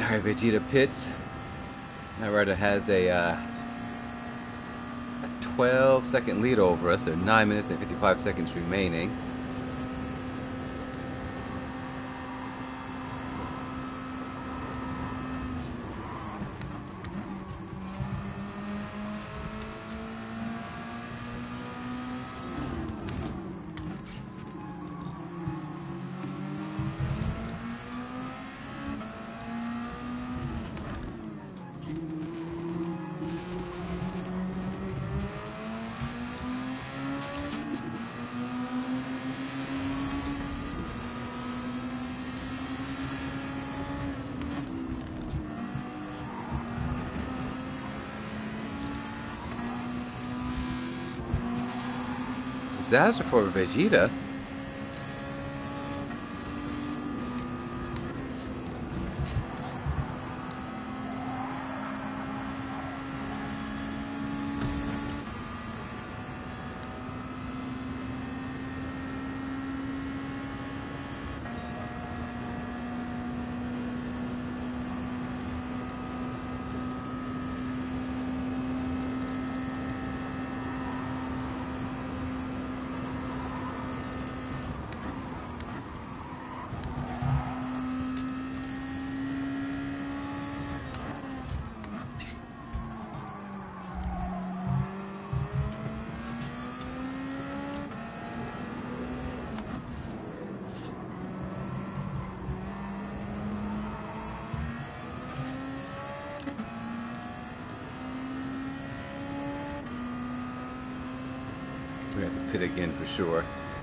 Speaker 1: Alright, Vegeta pits. Knight Rider has a 12-second lead over us. There are 9 minutes and 55 seconds remaining. Disaster for Vegeta. We have to pit again for sure.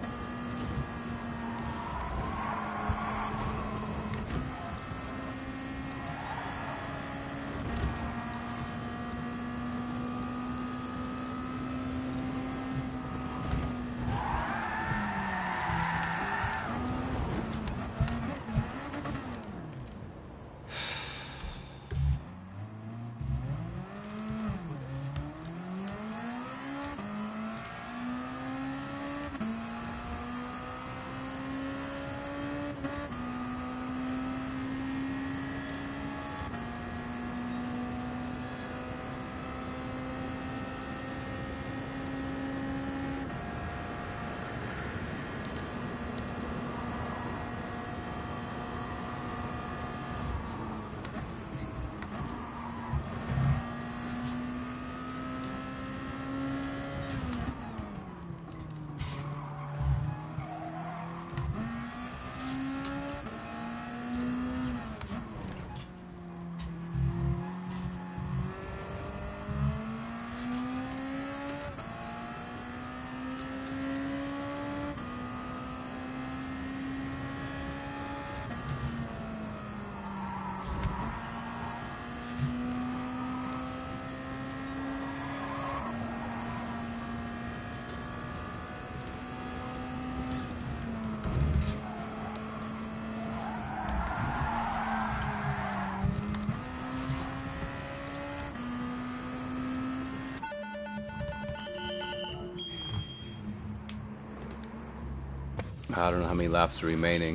Speaker 1: I don't know how many laps are remaining.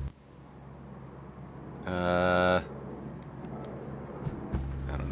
Speaker 1: I don't know.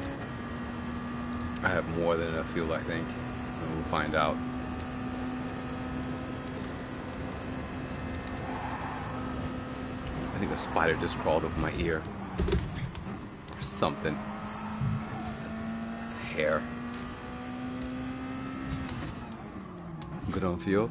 Speaker 1: I have more than enough fuel, I think. And we'll find out. a spider just crawled over my ear. Or something. Some hair. Good on feel?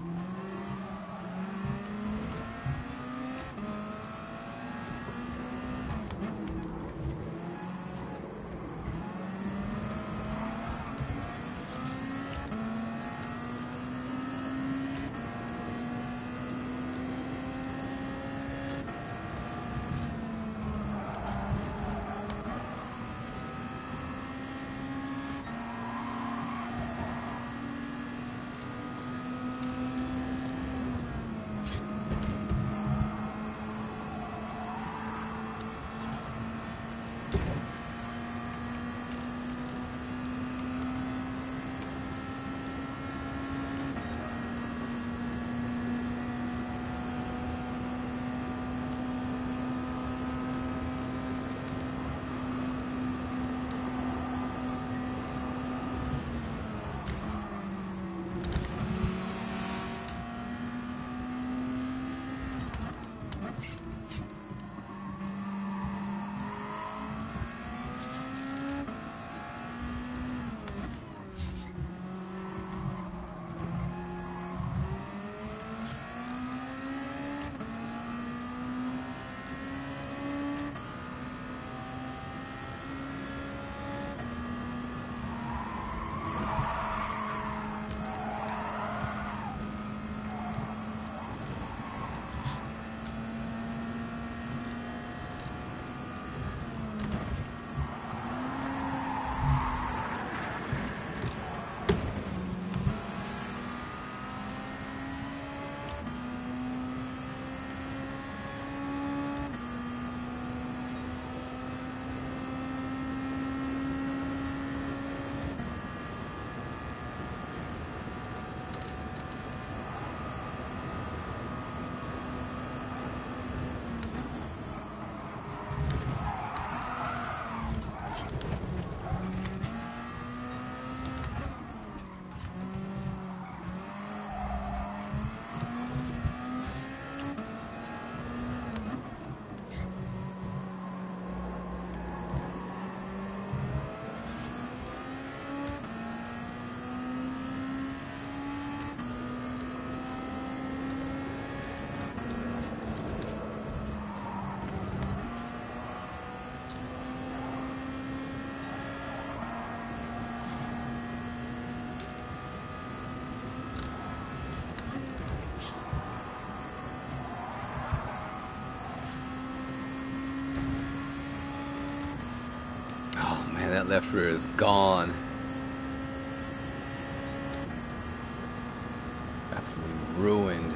Speaker 1: That left rear is gone. Absolutely ruined.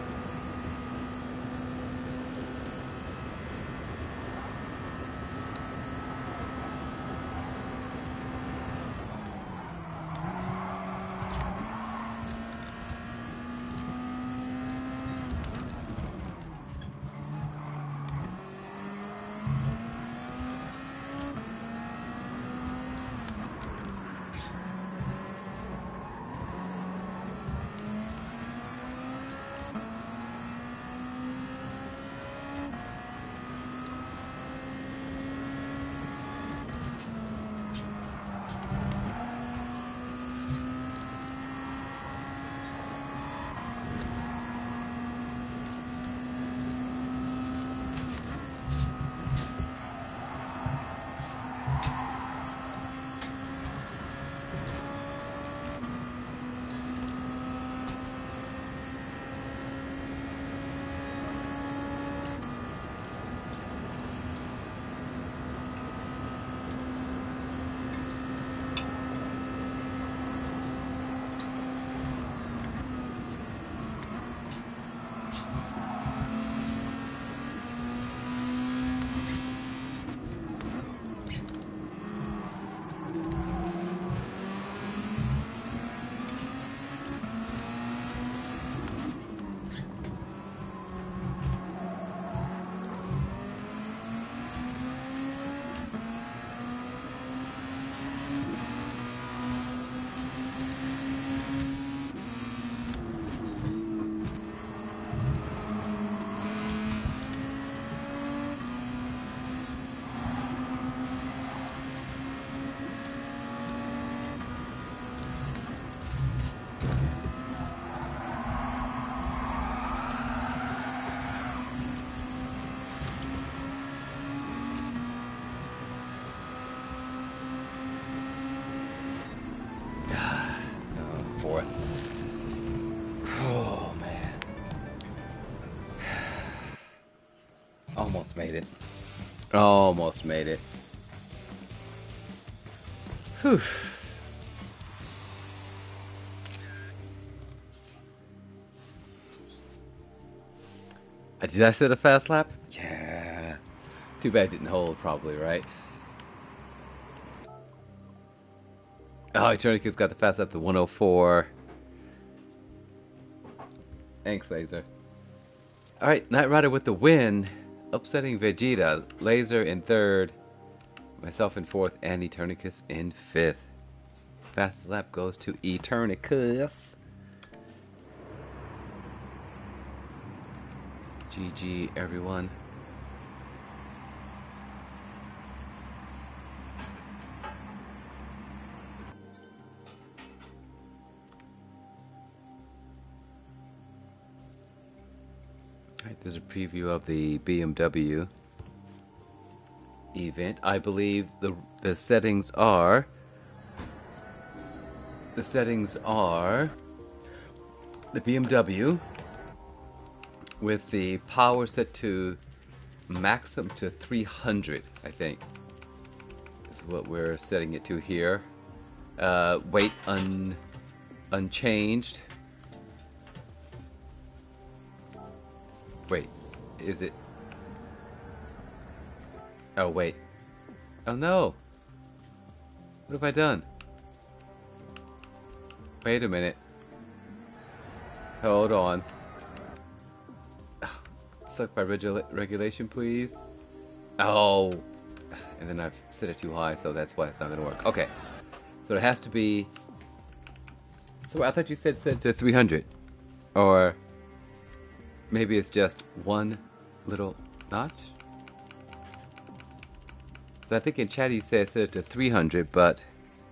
Speaker 1: Almost made it. Almost made it. Whew. Did I set a fast lap? Yeah. Too bad it didn't hold, probably, right? Oh, Eternica's got the fast lap to 104. Thanks, Laser. Alright, Knight Rider with the win. Upsetting Vegeta. Laser in third. Myself in fourth. And Eternicus in fifth. Fastest lap goes to Eternicus. GG, everyone. Alright, there's a preview of the BMW event. I believe the settings are the BMW with the power set to maximum to 300, I think is what we're setting it to here. Weight unchanged. Wait, is it? Oh wait. Oh no. What have I done? Wait a minute. Hold on. Stuck by regulation, please. Oh. And then I've set it too high, so that's why it's not going to work. Okay. So it has to be... So I thought you said set to 300. Or... maybe it's just one little notch? So I think in chat he said set it to 300, but...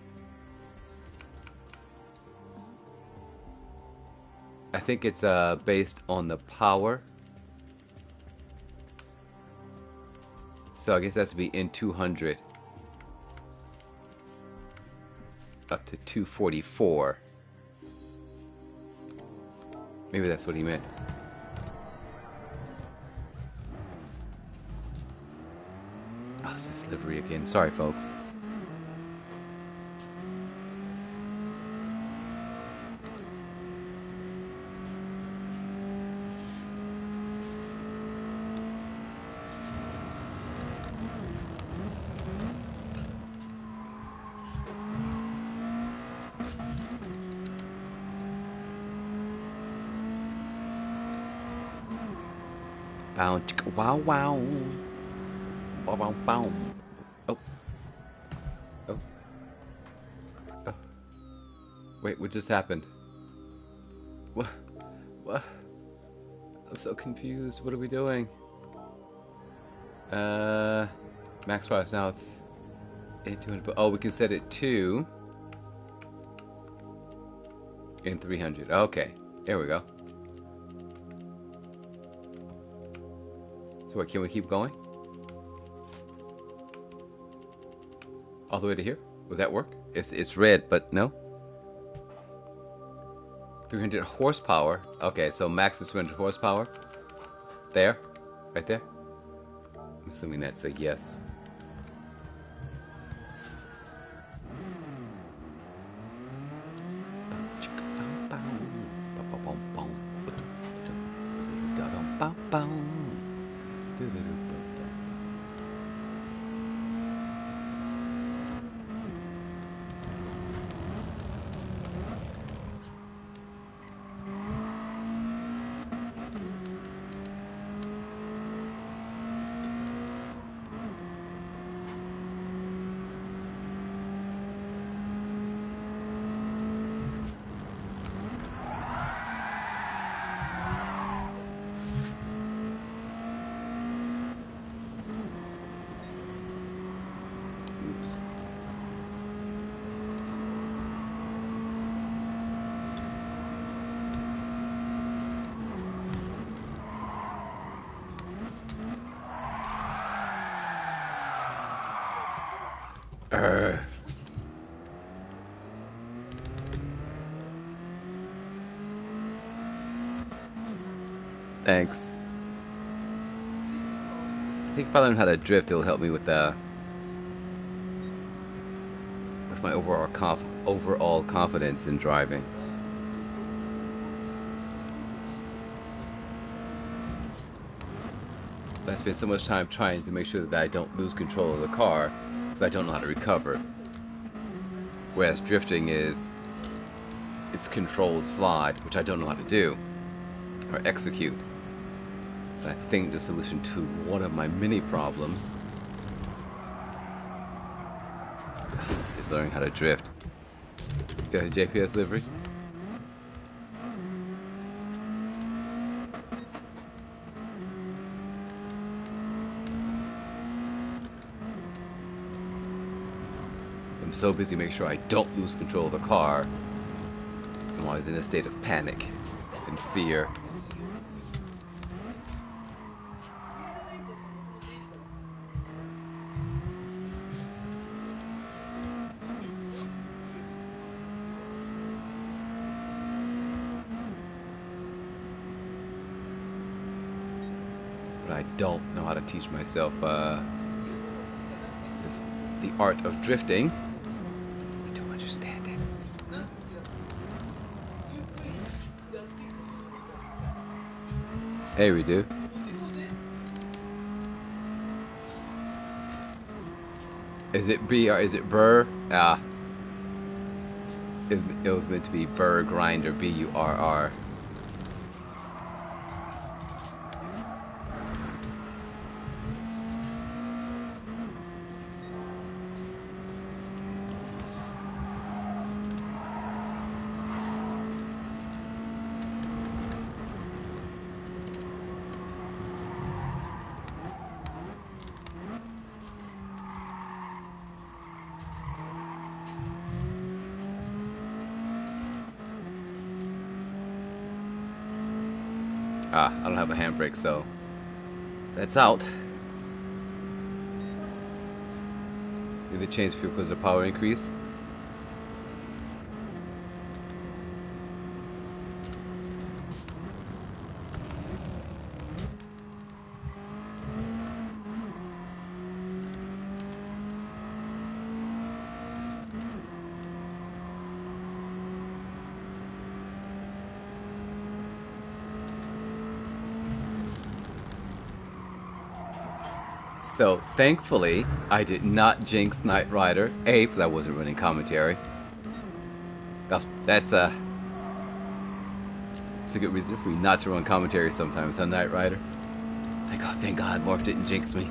Speaker 1: I think it's based on the power. So I guess that's to be in 200. Up to 244. Maybe that's what he meant. Oh, it's this livery again. Sorry, folks. Bow, chicka, wow, wow. Bow, bow, bow. Oh. Oh. Oh. Wait, what just happened? What? What? I'm so confused. What are we doing? Max power is now 200. Oh, we can set it to in 300. Okay, there we go. So what, can we keep going? All the way to here? Would that work? It's red, but no? 300 horsepower. Okay, so max is 300 horsepower. There. Right there. I'm assuming that's a yes. Thanks. think if I learn how to drift, it'll help me with my overall confidence in driving. I spend so much time trying to make sure that I don't lose control of the car because I don't know how to recover. Whereas drifting is it's controlled slide, which I don't know how to do or execute. So I think the solution to one of my many problems is learning how to drift. Got a JPS livery? I'm so busy making sure I don't lose control of the car. I'm always in a state of panic and fear. But I don't know how to teach myself the art of drifting. I don't understand it. Hey, we do. Is it B or is it Burr? It was meant to be Burr Grinder, Burr. I don't have a handbrake, so that's out. Did they change fuel because of the power increase? So, thankfully, I did not jinx Knight Rider. A, because I wasn't running commentary. That's a good reason for me not to run commentary sometimes on Knight Rider. Thank God Morph didn't jinx me.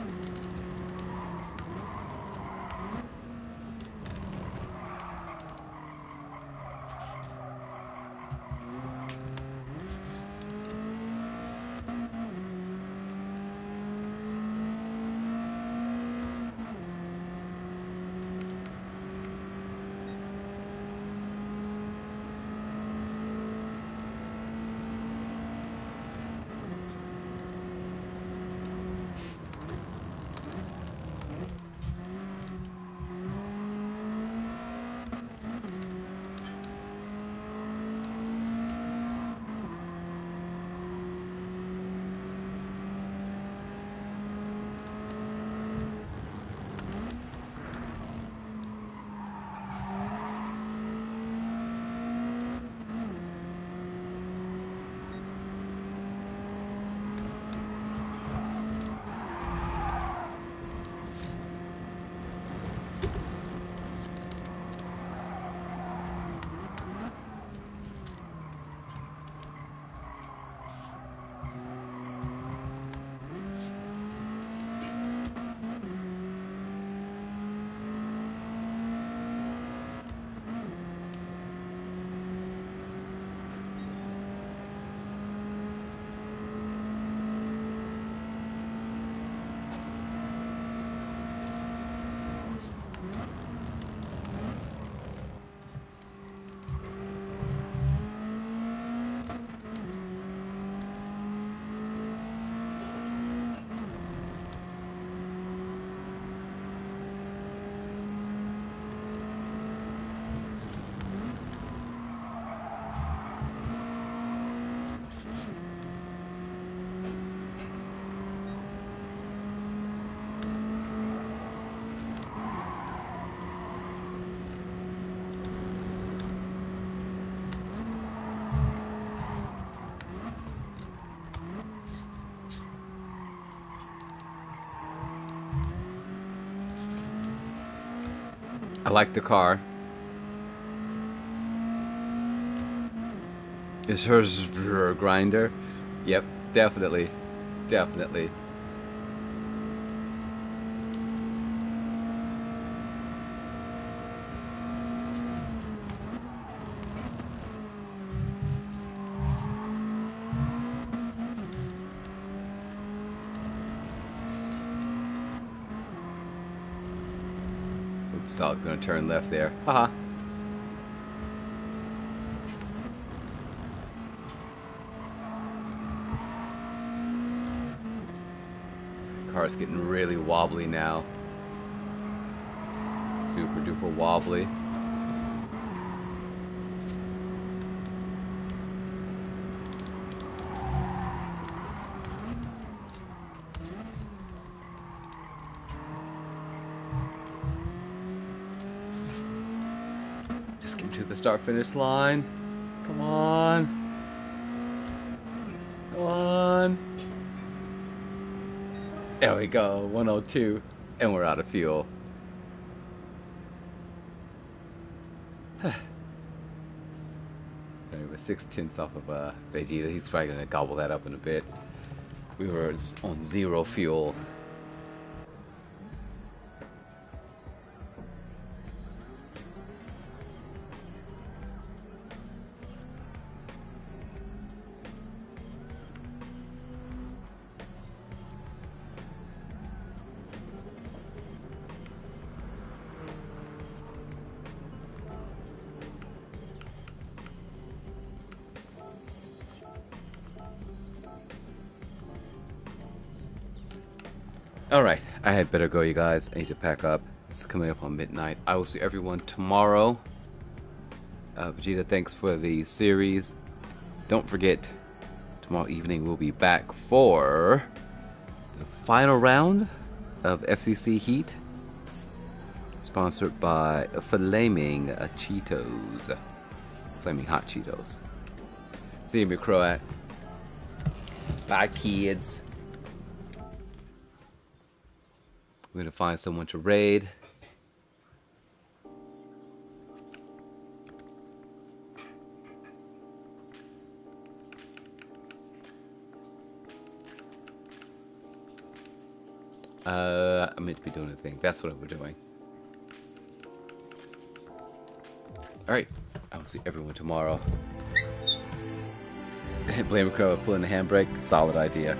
Speaker 1: I like the car. Is hers a grinder? Yep, definitely. Definitely. Oops, I was gonna turn left there. Haha. Car's getting really wobbly now. Super duper wobbly. Just get to the start finish line. Come on. Come on. There we go, 102, and we're out of fuel. We're 6/10 off of Vegeta. He's probably gonna gobble that up in a bit. We were on 0 fuel. Alright, I had better go, you guys. I need to pack up. It's coming up on midnight. I will see everyone tomorrow. Vegeta, thanks for the series. Don't forget, tomorrow evening we'll be back for the final round of FCC Heat. Sponsored by Flaming Cheetos. Flaming Hot Cheetos. See you, Croat. Bye, kids. We're gonna find someone to raid. I'm meant to be doing a thing. That's what we're doing. Alright, I will see everyone tomorrow. Blame Crow pulling the handbrake. Solid idea.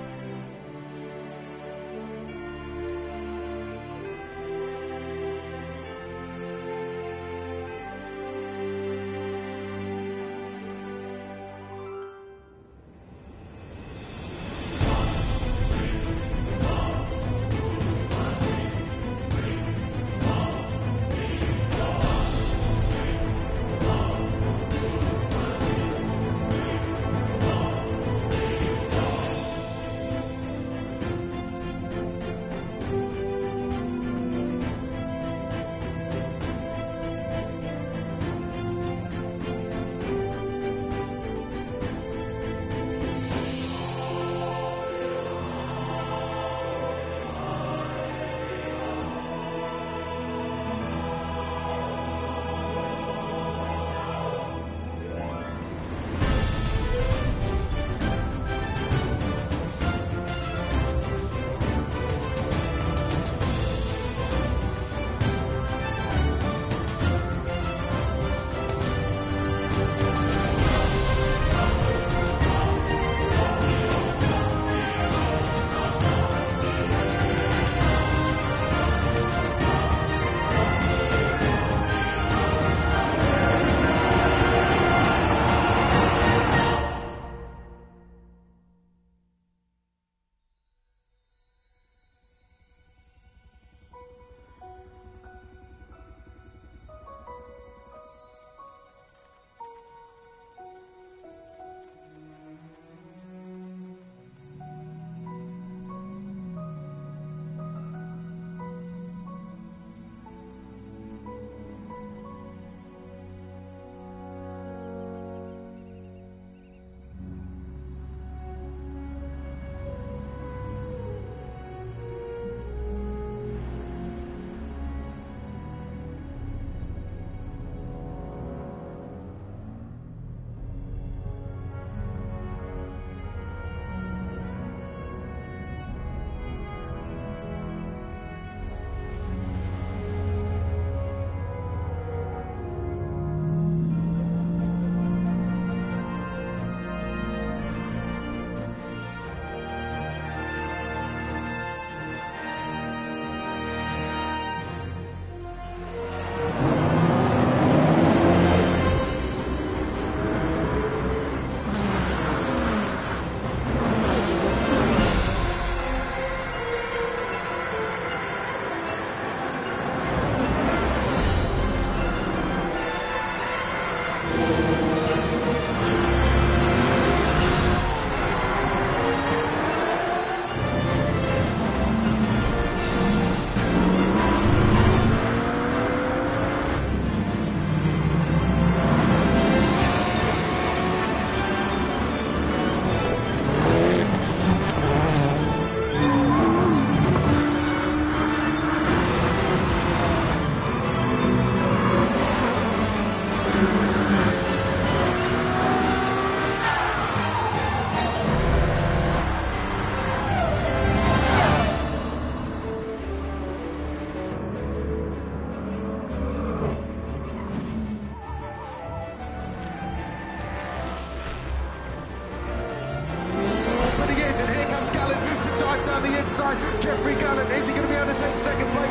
Speaker 2: around the inside. Jeffrey Gallant, is he going to be able to take second place?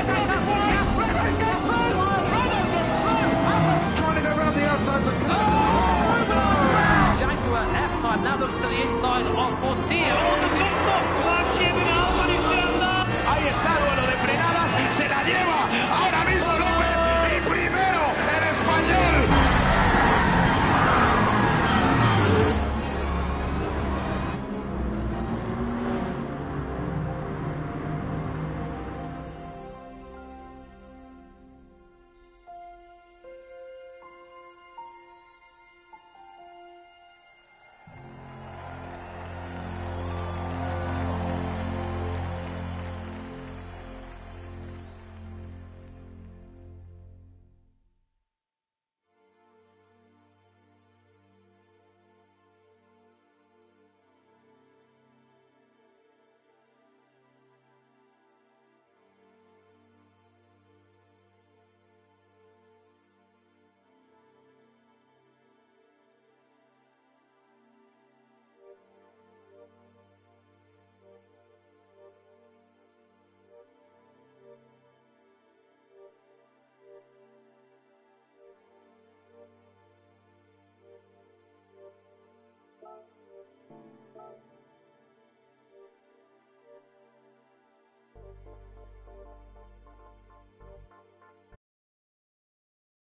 Speaker 2: Trying to go around the outside, but
Speaker 3: Jaguar F5 now looks to the inside of Portillo.